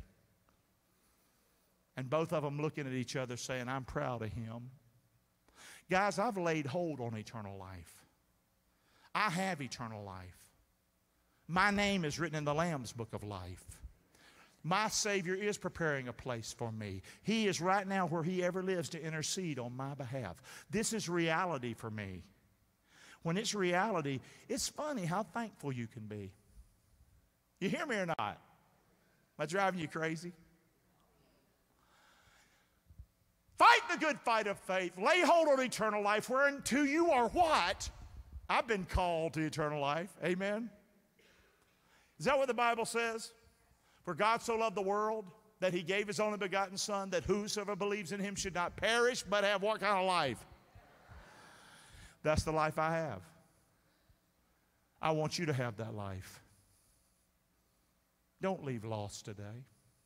And both of them looking at each other saying, I'm proud of him. Guys, I've laid hold on eternal life. I have eternal life. My name is written in the Lamb's book of life. My Savior is preparing a place for me. He is right now where He ever lives to intercede on my behalf. This is reality for me. When it's reality, it's funny how thankful you can be. You hear me or not? Am I driving you crazy? Fight the good fight of faith. Lay hold on eternal life, whereunto you are what? I've been called to eternal life. Amen? Is that what the Bible says? For God so loved the world that He gave His only begotten Son, that whosoever believes in Him should not perish, but have what kind of life? That's the life I have. I want you to have that life. Don't leave lost today.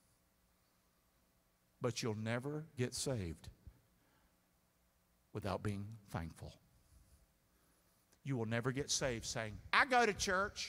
But you'll never get saved without being thankful. You will never get saved saying, I go to church.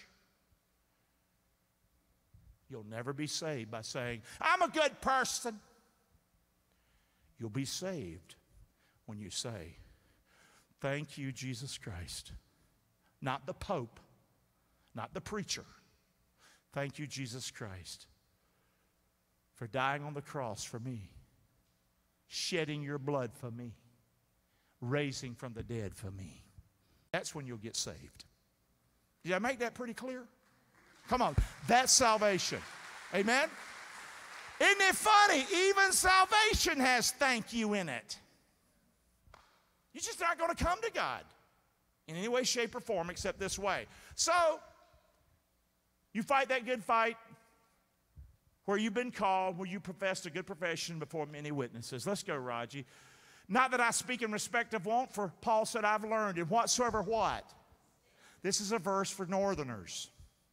You'll never be saved by saying, I'm a good person. You'll be saved when you say, thank you, Jesus Christ. Not the Pope, not the preacher. Thank you, Jesus Christ, for dying on the cross for me, shedding your blood for me, raising from the dead for me. That's when you'll get saved. Did I make that pretty clear? Come on, that's salvation. Amen? Isn't it funny? Even salvation has thank you in it. You're just not going to come to God in any way, shape, or form except this way. So, you fight that good fight where you've been called, where you professed a good profession before many witnesses. Let's go, Raji. Not that I speak in respect of want, for Paul said, I've learned in whatsoever what? This is a verse for northerners.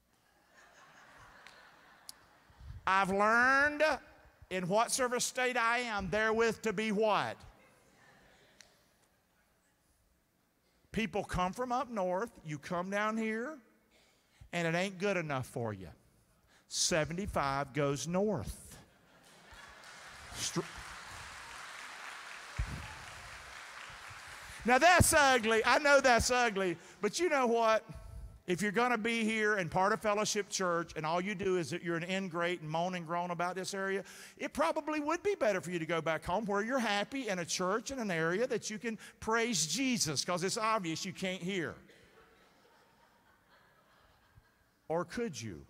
I've learned in whatsoever state I am, therewith to be what? People come from up north, you come down here, and it ain't good enough for you. seventy-five goes north. Str- now that's ugly. I know that's ugly, but you know what? If you're going to be here and part of Fellowship Church and all you do is that you're an ingrate and moan and groan about this area, it probably would be better for you to go back home where you're happy in a church in an area that you can praise Jesus, because it's obvious you can't hear. Or could you?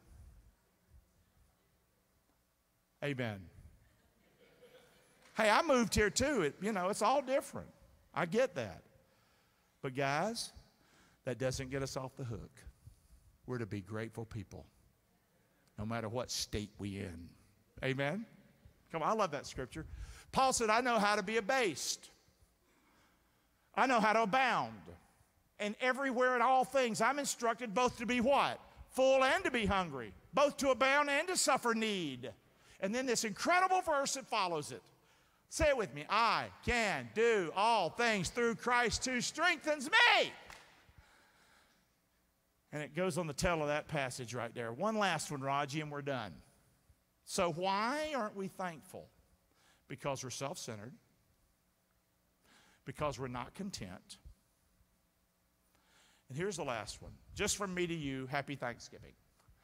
Amen. Hey, I moved here too. It, you know, it's all different. I get that. But guys, that doesn't get us off the hook. We're to be grateful people, no matter what state we in. Amen? Come on, I love that scripture. Paul said, I know how to be abased. I know how to abound. And everywhere in all things, I'm instructed both to be what? Full and to be hungry. Both to abound and to suffer need. And then this incredible verse that follows it. Say it with me. I can do all things through Christ who strengthens me. And it goes on the tail of that passage right there. One last one, Raji, and we're done. So why aren't we thankful? Because we're self-centered. because we're not content. And here's the last one. Just from me to you, happy Thanksgiving.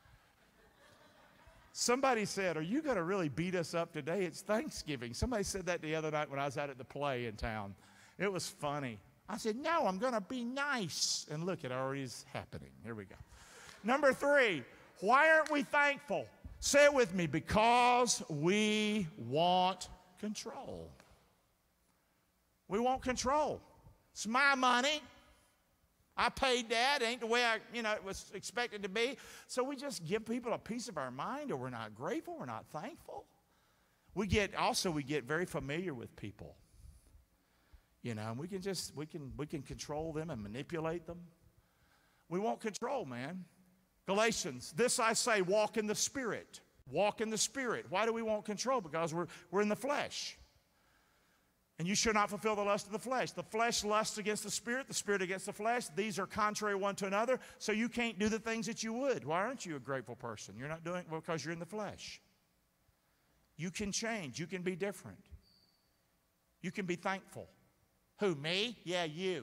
Somebody said, are you going to really beat us up today? It's Thanksgiving. Somebody said that the other night when I was out at the play in town. It was funny. I said, no, I'm going to be nice. And look, it already is happening. Here we go. Number three, why aren't we thankful? Say it with me, because we want control. We want control. It's my money. I paid that. It ain't the way I, you know, it was expected to be. So we just give people a piece of our mind, or we're not grateful, we're not thankful. We get, also we get very familiar with people. You know, and we can just, we can, we can control them and manipulate them. We want control, man. Galatians, this I say, walk in the Spirit. Walk in the Spirit. Why do we want control? Because we're, we're in the flesh. And you should not fulfill the lust of the flesh. The flesh lusts against the Spirit, the Spirit against the flesh. These are contrary one to another, so you can't do the things that you would. Why aren't you a grateful person? You're not doing it well, because you're in the flesh. You can change. You can be different. You can be thankful. Who, me? Yeah, you.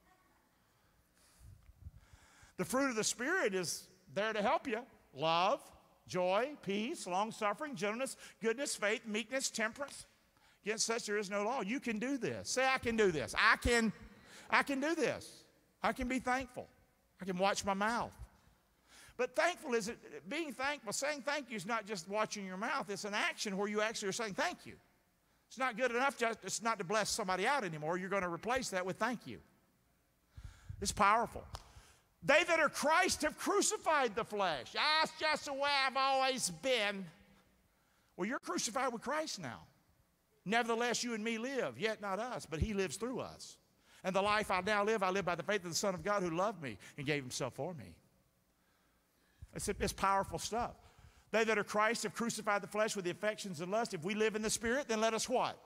The fruit of the Spirit is there to help you. Love, joy, peace, long-suffering, gentleness, goodness, faith, meekness, temperance. Against such there is no law. You can do this. Say, I can do this. I can, I can do this. I can be thankful. I can watch my mouth. But thankful is, it, being thankful, saying thank you is not just watching your mouth. It's an action where you actually are saying thank you. It's not good enough just, it's not to bless somebody out anymore. You're going to replace that with thank you. It's powerful. They that are Christ have crucified the flesh. Ah, it's just the way I've always been. Well, you're crucified with Christ now. Nevertheless, you and me live, yet not us, but he lives through us. And the life I now live, I live by the faith of the Son of God who loved me and gave himself for me. It's, it's powerful stuff. They that are Christ have crucified the flesh with the affections and lust. If we live in the Spirit, then let us what?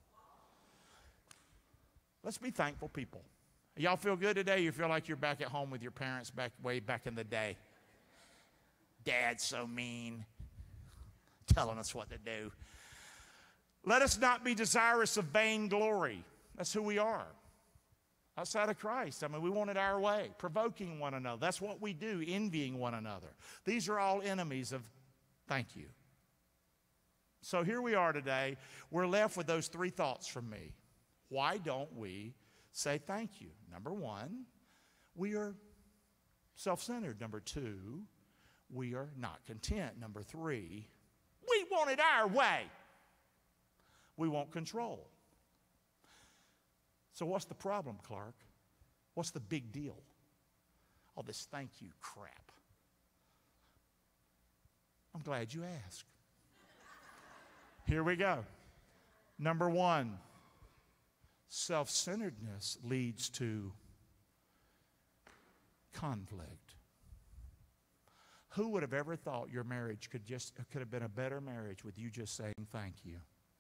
Let's be thankful people. Y'all feel good today? You feel like you're back at home with your parents back way back in the day? Dad's so mean, telling us what to do. Let us not be desirous of vainglory. That's who we are. Outside of Christ, I mean, we want it our way. Provoking one another. That's what we do, envying one another. These are all enemies of thank you. So here we are today. We're left with those three thoughts from me. Why don't we say thank you? Number one, we are self-centered. Number two, we are not content. Number three, we want it our way. We want control. So what's the problem, Clark? What's the big deal? All this thank you crap. I'm glad you asked. Here we go. Number one, self-centeredness leads to conflict. Who would have ever thought your marriage could just could have been a better marriage with you just saying thank you?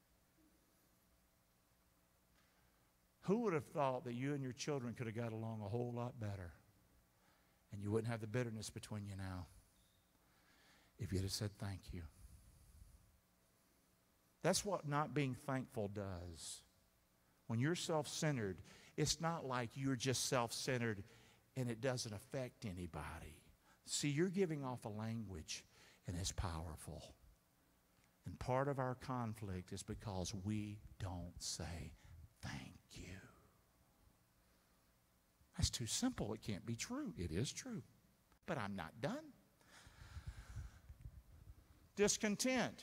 Who would have thought that you and your children could have got along a whole lot better and you wouldn't have the bitterness between you now if you'd have said thank you? That's what not being thankful does. When you're self-centered, it's not like you're just self-centered and it doesn't affect anybody. See, you're giving off a language and it's powerful. And part of our conflict is because we don't say thank you. That's too simple. It can't be true. It is true. But I'm not done. Discontent.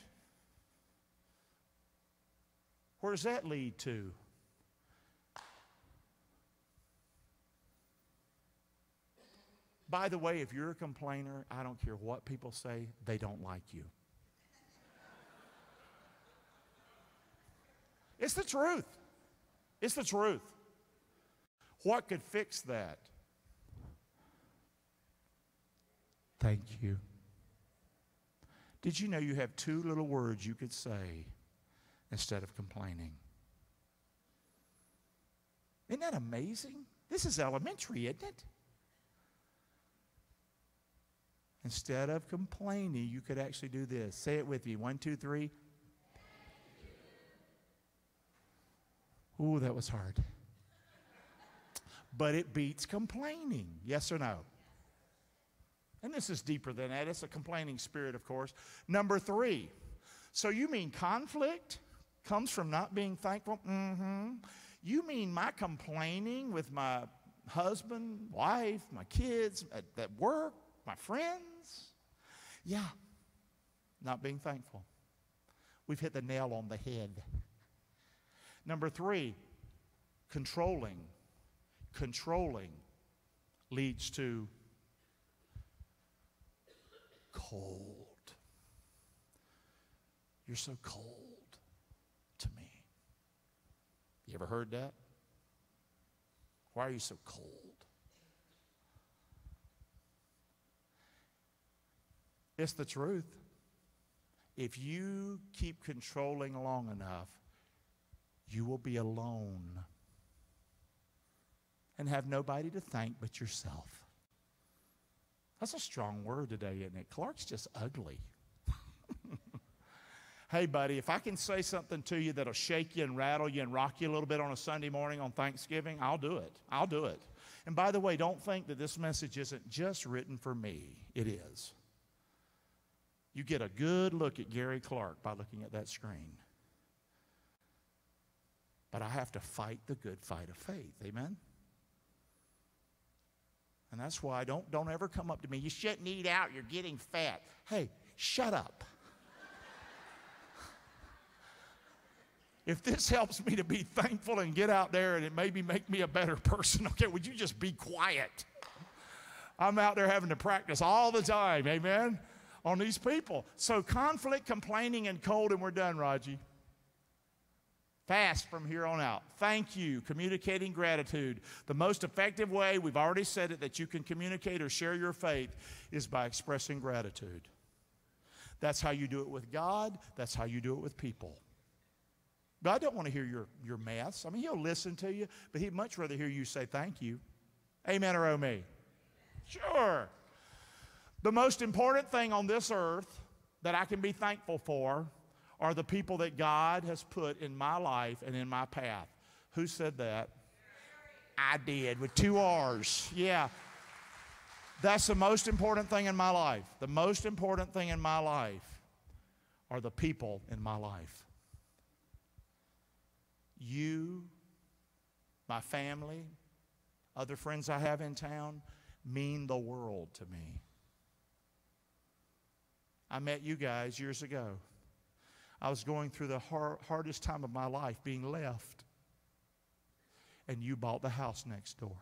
Where does that lead to? By the way, if you're a complainer, I don't care what people say, they don't like you. It's the truth. It's the truth. What could fix that? Thank you. Did you know you have two little words you could say instead of complaining? Isn't that amazing? This is elementary, isn't it? Instead of complaining, you could actually do this. Say it with me. One, two, three. Ooh, that was hard. but it beats complaining. Yes or no? And this is deeper than that. It's a complaining spirit, of course. Number three, so you mean conflict comes from not being thankful? Mm-hmm. You mean my complaining with my husband, wife, my kids, at, at work, my friends? Yeah, not being thankful. We've hit the nail on the head. Number three, controlling. Controlling leads to cold. You're so cold to me. You ever heard that? Why are you so cold? It's the truth. If you keep controlling long enough, you will be alone and have nobody to thank but yourself. That's a strong word today, isn't it? Clark's just ugly. Hey, buddy, if I can say something to you that'll shake you and rattle you and rock you a little bit on a Sunday morning on Thanksgiving, I'll do it. I'll do it. And by the way, don't think that this message isn't just written for me. It is. You get a good look at Gary Clark by looking at that screen. But I have to fight the good fight of faith. Amen? And that's why don't, don't ever come up to me. You shouldn't eat out. You're getting fat. Hey, shut up. If this helps me to be thankful and get out there and it maybe make me a better person, okay, would you just be quiet? I'm out there having to practice all the time, amen, on these people. So conflict, complaining, and cold, and we're done, Raji. Fast from here on out. Thank you. Communicating gratitude. The most effective way, we've already said it, that you can communicate or share your faith is by expressing gratitude. That's how you do it with God. That's how you do it with people. God don't want to hear your, your mess. I mean, he'll listen to you, but he'd much rather hear you say thank you. Amen or oh me? Sure. The most important thing on this earth that I can be thankful for are the people that God has put in my life and in my path. Who said that? I did, with two R's. Yeah. That's the most important thing in my life. The most important thing in my life are the people in my life. You, my family, other friends I have in town mean the world to me. I met you guys years ago. I was going through the hard, hardest time of my life, being left. And you bought the house next door.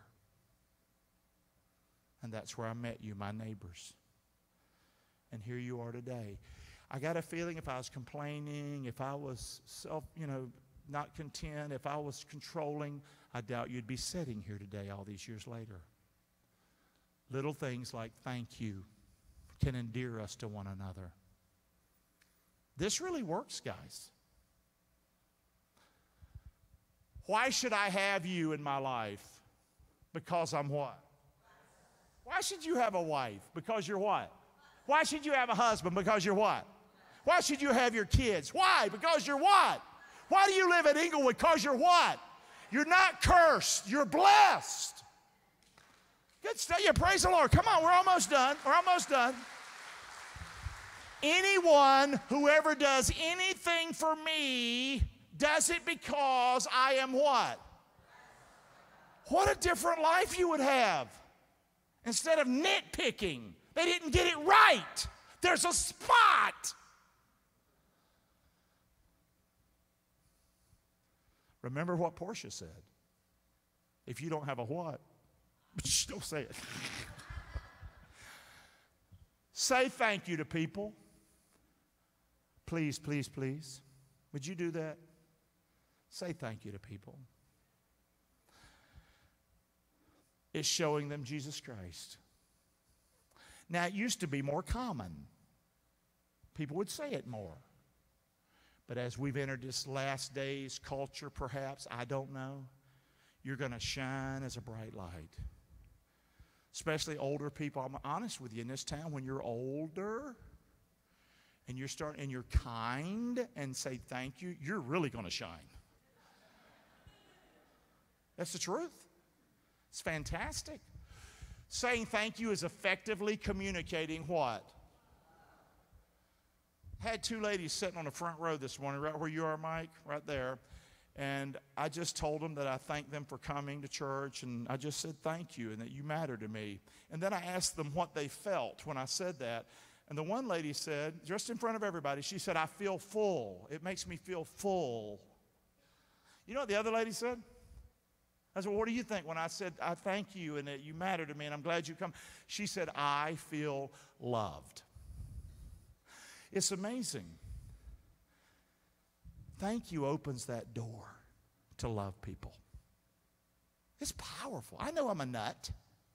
And that's where I met you, my neighbors. And here you are today. I got a feeling if I was complaining, if I was self, you know, not content, if I was controlling, I doubt you'd be sitting here today all these years later. Little things like thank you can endear us to one another. This really works, guys. Why should I have you in my life? Because I'm what? Why should you have a wife? Because you're what? Why should you have a husband? Because you're what? Why should you have your kids? Why? Because you're what? Why do you live at Inglewood? Because you're what? You're not cursed. You're blessed. Good stuff. Yeah, praise the Lord. Come on, we're almost done. We're almost done. Anyone who ever does anything for me does it because I am what? What a different life you would have. Instead of nitpicking, they didn't get it right. There's a spot. Remember what Portia said. If you don't have a what, don't say it. Say thank you to people. Please, please, please. Would you do that? Say thank you to people. It's showing them Jesus Christ. Now, it used to be more common. People would say it more. But as we've entered this last days culture, perhaps, I don't know, you're going to shine as a bright light. Especially older people. I'm honest with you, in this town, when you're older and you're starting and you're kind and say thank you, you're really going to shine. That's the truth. It's fantastic. Saying thank you is effectively communicating what? Had two ladies sitting on the front row this morning, right where you are, Mike, right there. And I just told them that I thanked them for coming to church, and I just said thank you and that you matter to me. And then I asked them what they felt when I said that. And the one lady said, just in front of everybody, she said, I feel full. It makes me feel full. You know what the other lady said? I said, well, what do you think when I said, I thank you and that you matter to me and I'm glad you come? She said, I feel loved. It's amazing. Thank you opens that door to love people. It's powerful. I know I'm a nut.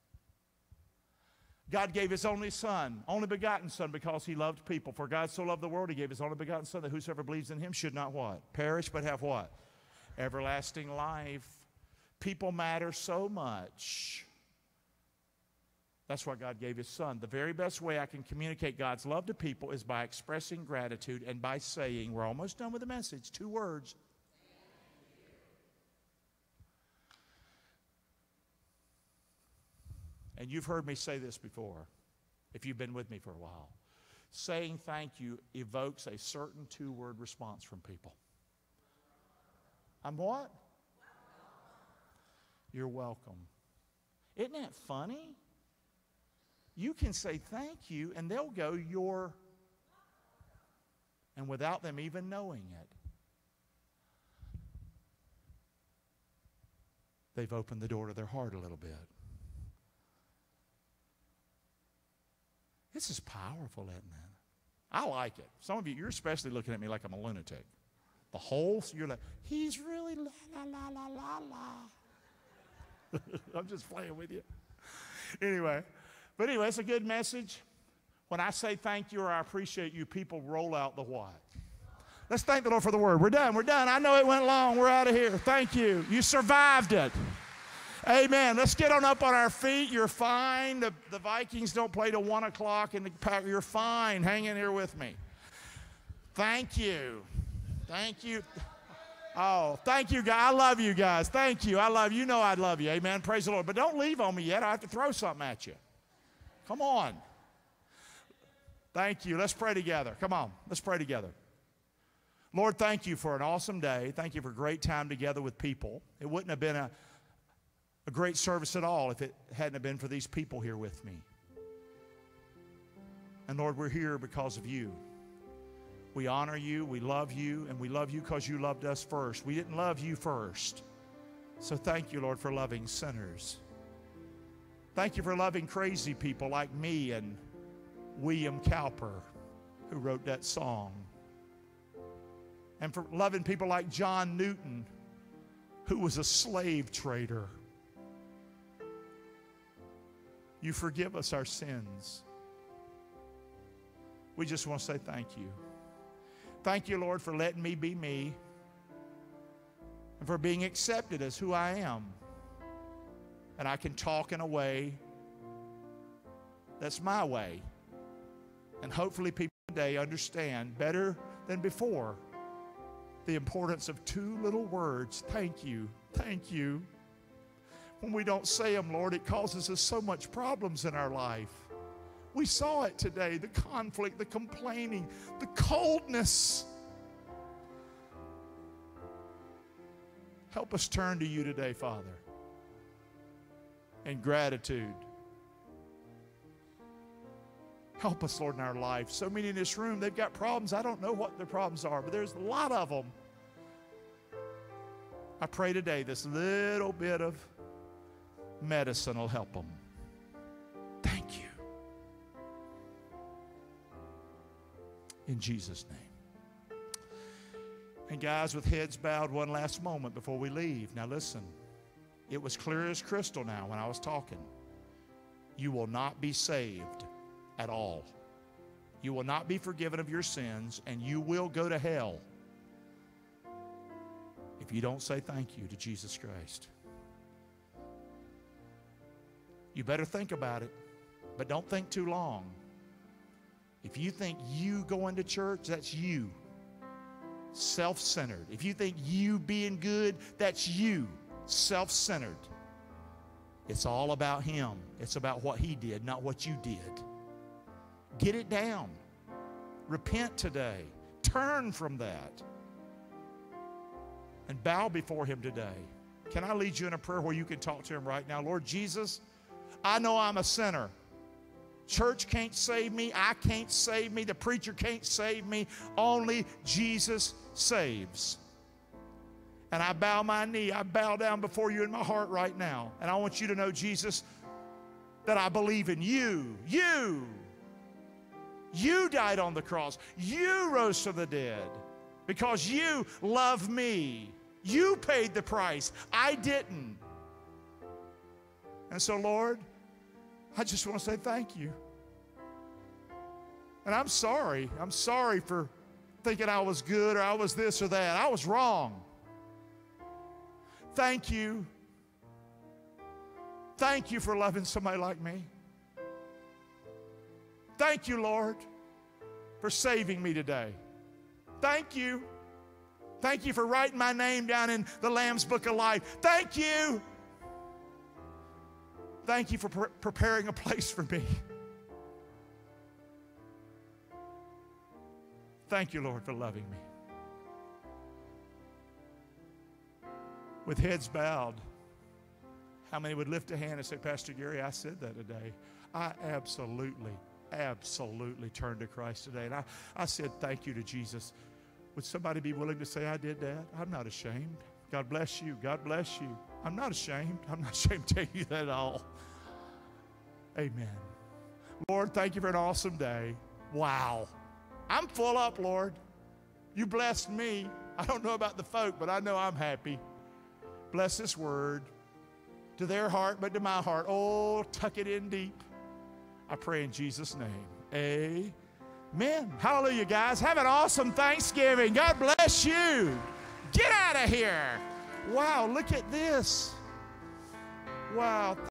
God gave his only son, only begotten son, because he loved people. For God so loved the world, he gave his only begotten son, that whosoever believes in him should not what? Perish, but have what? Everlasting life. People matter so much. That's why God gave his son. The very best way I can communicate God's love to people is by expressing gratitude and by saying, we're almost done with the message, two words. And you've heard me say this before, if you've been with me for a while. Saying thank you evokes a certain two-word response from people. I'm what? You're welcome. Isn't that funny? You can say thank you, and they'll go, you're, and without them even knowing it, they've opened the door to their heart a little bit. This is powerful, isn't it? I like it. Some of you, you're especially looking at me like I'm a lunatic. The whole, you're like, he's really la, la, la, la, la, la. I'm just playing with you. Anyway, but anyway, it's a good message. When I say thank you or I appreciate you, people roll out the what? Let's thank the Lord for the word. We're done. We're done. I know it went long. We're out of here. Thank you. You survived it. Amen. Let's get on up on our feet. You're fine. The, the Vikings don't play till one o'clock in the pack. You're fine. Hang in here with me. Thank you. Thank you. Oh, thank you, guys. I love you guys. Thank you. I love you. You know I love you. Amen. Praise the Lord. But don't leave on me yet. I have to throw something at you. Come on. Thank you. Let's pray together. Come on. Let's pray together. Lord, thank you for an awesome day. Thank you for a great time together with people. It wouldn't have been a, a great service at all if it hadn't have been for these people here with me. And Lord, we're here because of you. We honor you, we love you, and we love you because you loved us first. We didn't love you first. So thank you, Lord, for loving sinners. Thank you for loving crazy people like me and William Cowper, who wrote that song. And for loving people like John Newton, who was a slave trader. You forgive us our sins. We just want to say thank you. Thank you, Lord, for letting me be me and for being accepted as who I am. And I can talk in a way that's my way. And hopefully people today understand better than before the importance of two little words. Thank you. Thank you. When we don't say them, Lord, it causes us so much problems in our life. We saw it today, the conflict, the complaining, the coldness. Help us turn to you today, Father, in gratitude. Help us, Lord, in our life. So many in this room, they've got problems. I don't know what their problems are, but there's a lot of them. I pray today this little bit of medicine will help them. Thank you. In Jesus' name. And guys, with heads bowed, one last moment before we leave. Now listen, it was clear as crystal now when I was talking. You will not be saved at all. You will not be forgiven of your sins, and you will go to hell if you don't say thank you to Jesus Christ. You better think about it, but don't think too long. If you think you going to church, that's you. Self-centered. If you think you being good, that's you. Self-centered. It's all about him. It's about what he did, not what you did. Get it down. Repent today. Turn from that. And bow before him today. Can I lead you in a prayer where you can talk to him right now? Lord Jesus, I know I'm a sinner. Church can't save me. I can't save me. The preacher can't save me. Only Jesus saves. And I bow my knee. I bow down before you in my heart right now. And I want you to know, Jesus, that I believe in you. You. You died on the cross. You rose from the dead because you love me. You paid the price. I didn't. And so, Lord, I just want to say thank you. And I'm sorry. I'm sorry for thinking I was good or I was this or that. I was wrong. Thank you. Thank you for loving somebody like me. Thank you, Lord, for saving me today. Thank you. Thank you for writing my name down in the Lamb's Book of Life. Thank you. Thank you for pre- preparing a place for me. Thank you, Lord, for loving me. With heads bowed, how many would lift a hand and say, Pastor Gary, I said that today. I absolutely, absolutely turned to Christ today. And I, I said thank you to Jesus. Would somebody be willing to say, I did that? I'm not ashamed. God bless you. God bless you. I'm not ashamed. I'm not ashamed to tell you that at all. Amen. Lord, thank you for an awesome day. Wow. I'm full up, Lord. You blessed me. I don't know about the folk, but I know I'm happy. Bless this word to their heart, but to my heart. Oh, tuck it in deep. I pray in Jesus' name. Amen. Hallelujah, guys. Have an awesome Thanksgiving. God bless you. Get out of here. Wow, look at this. Wow.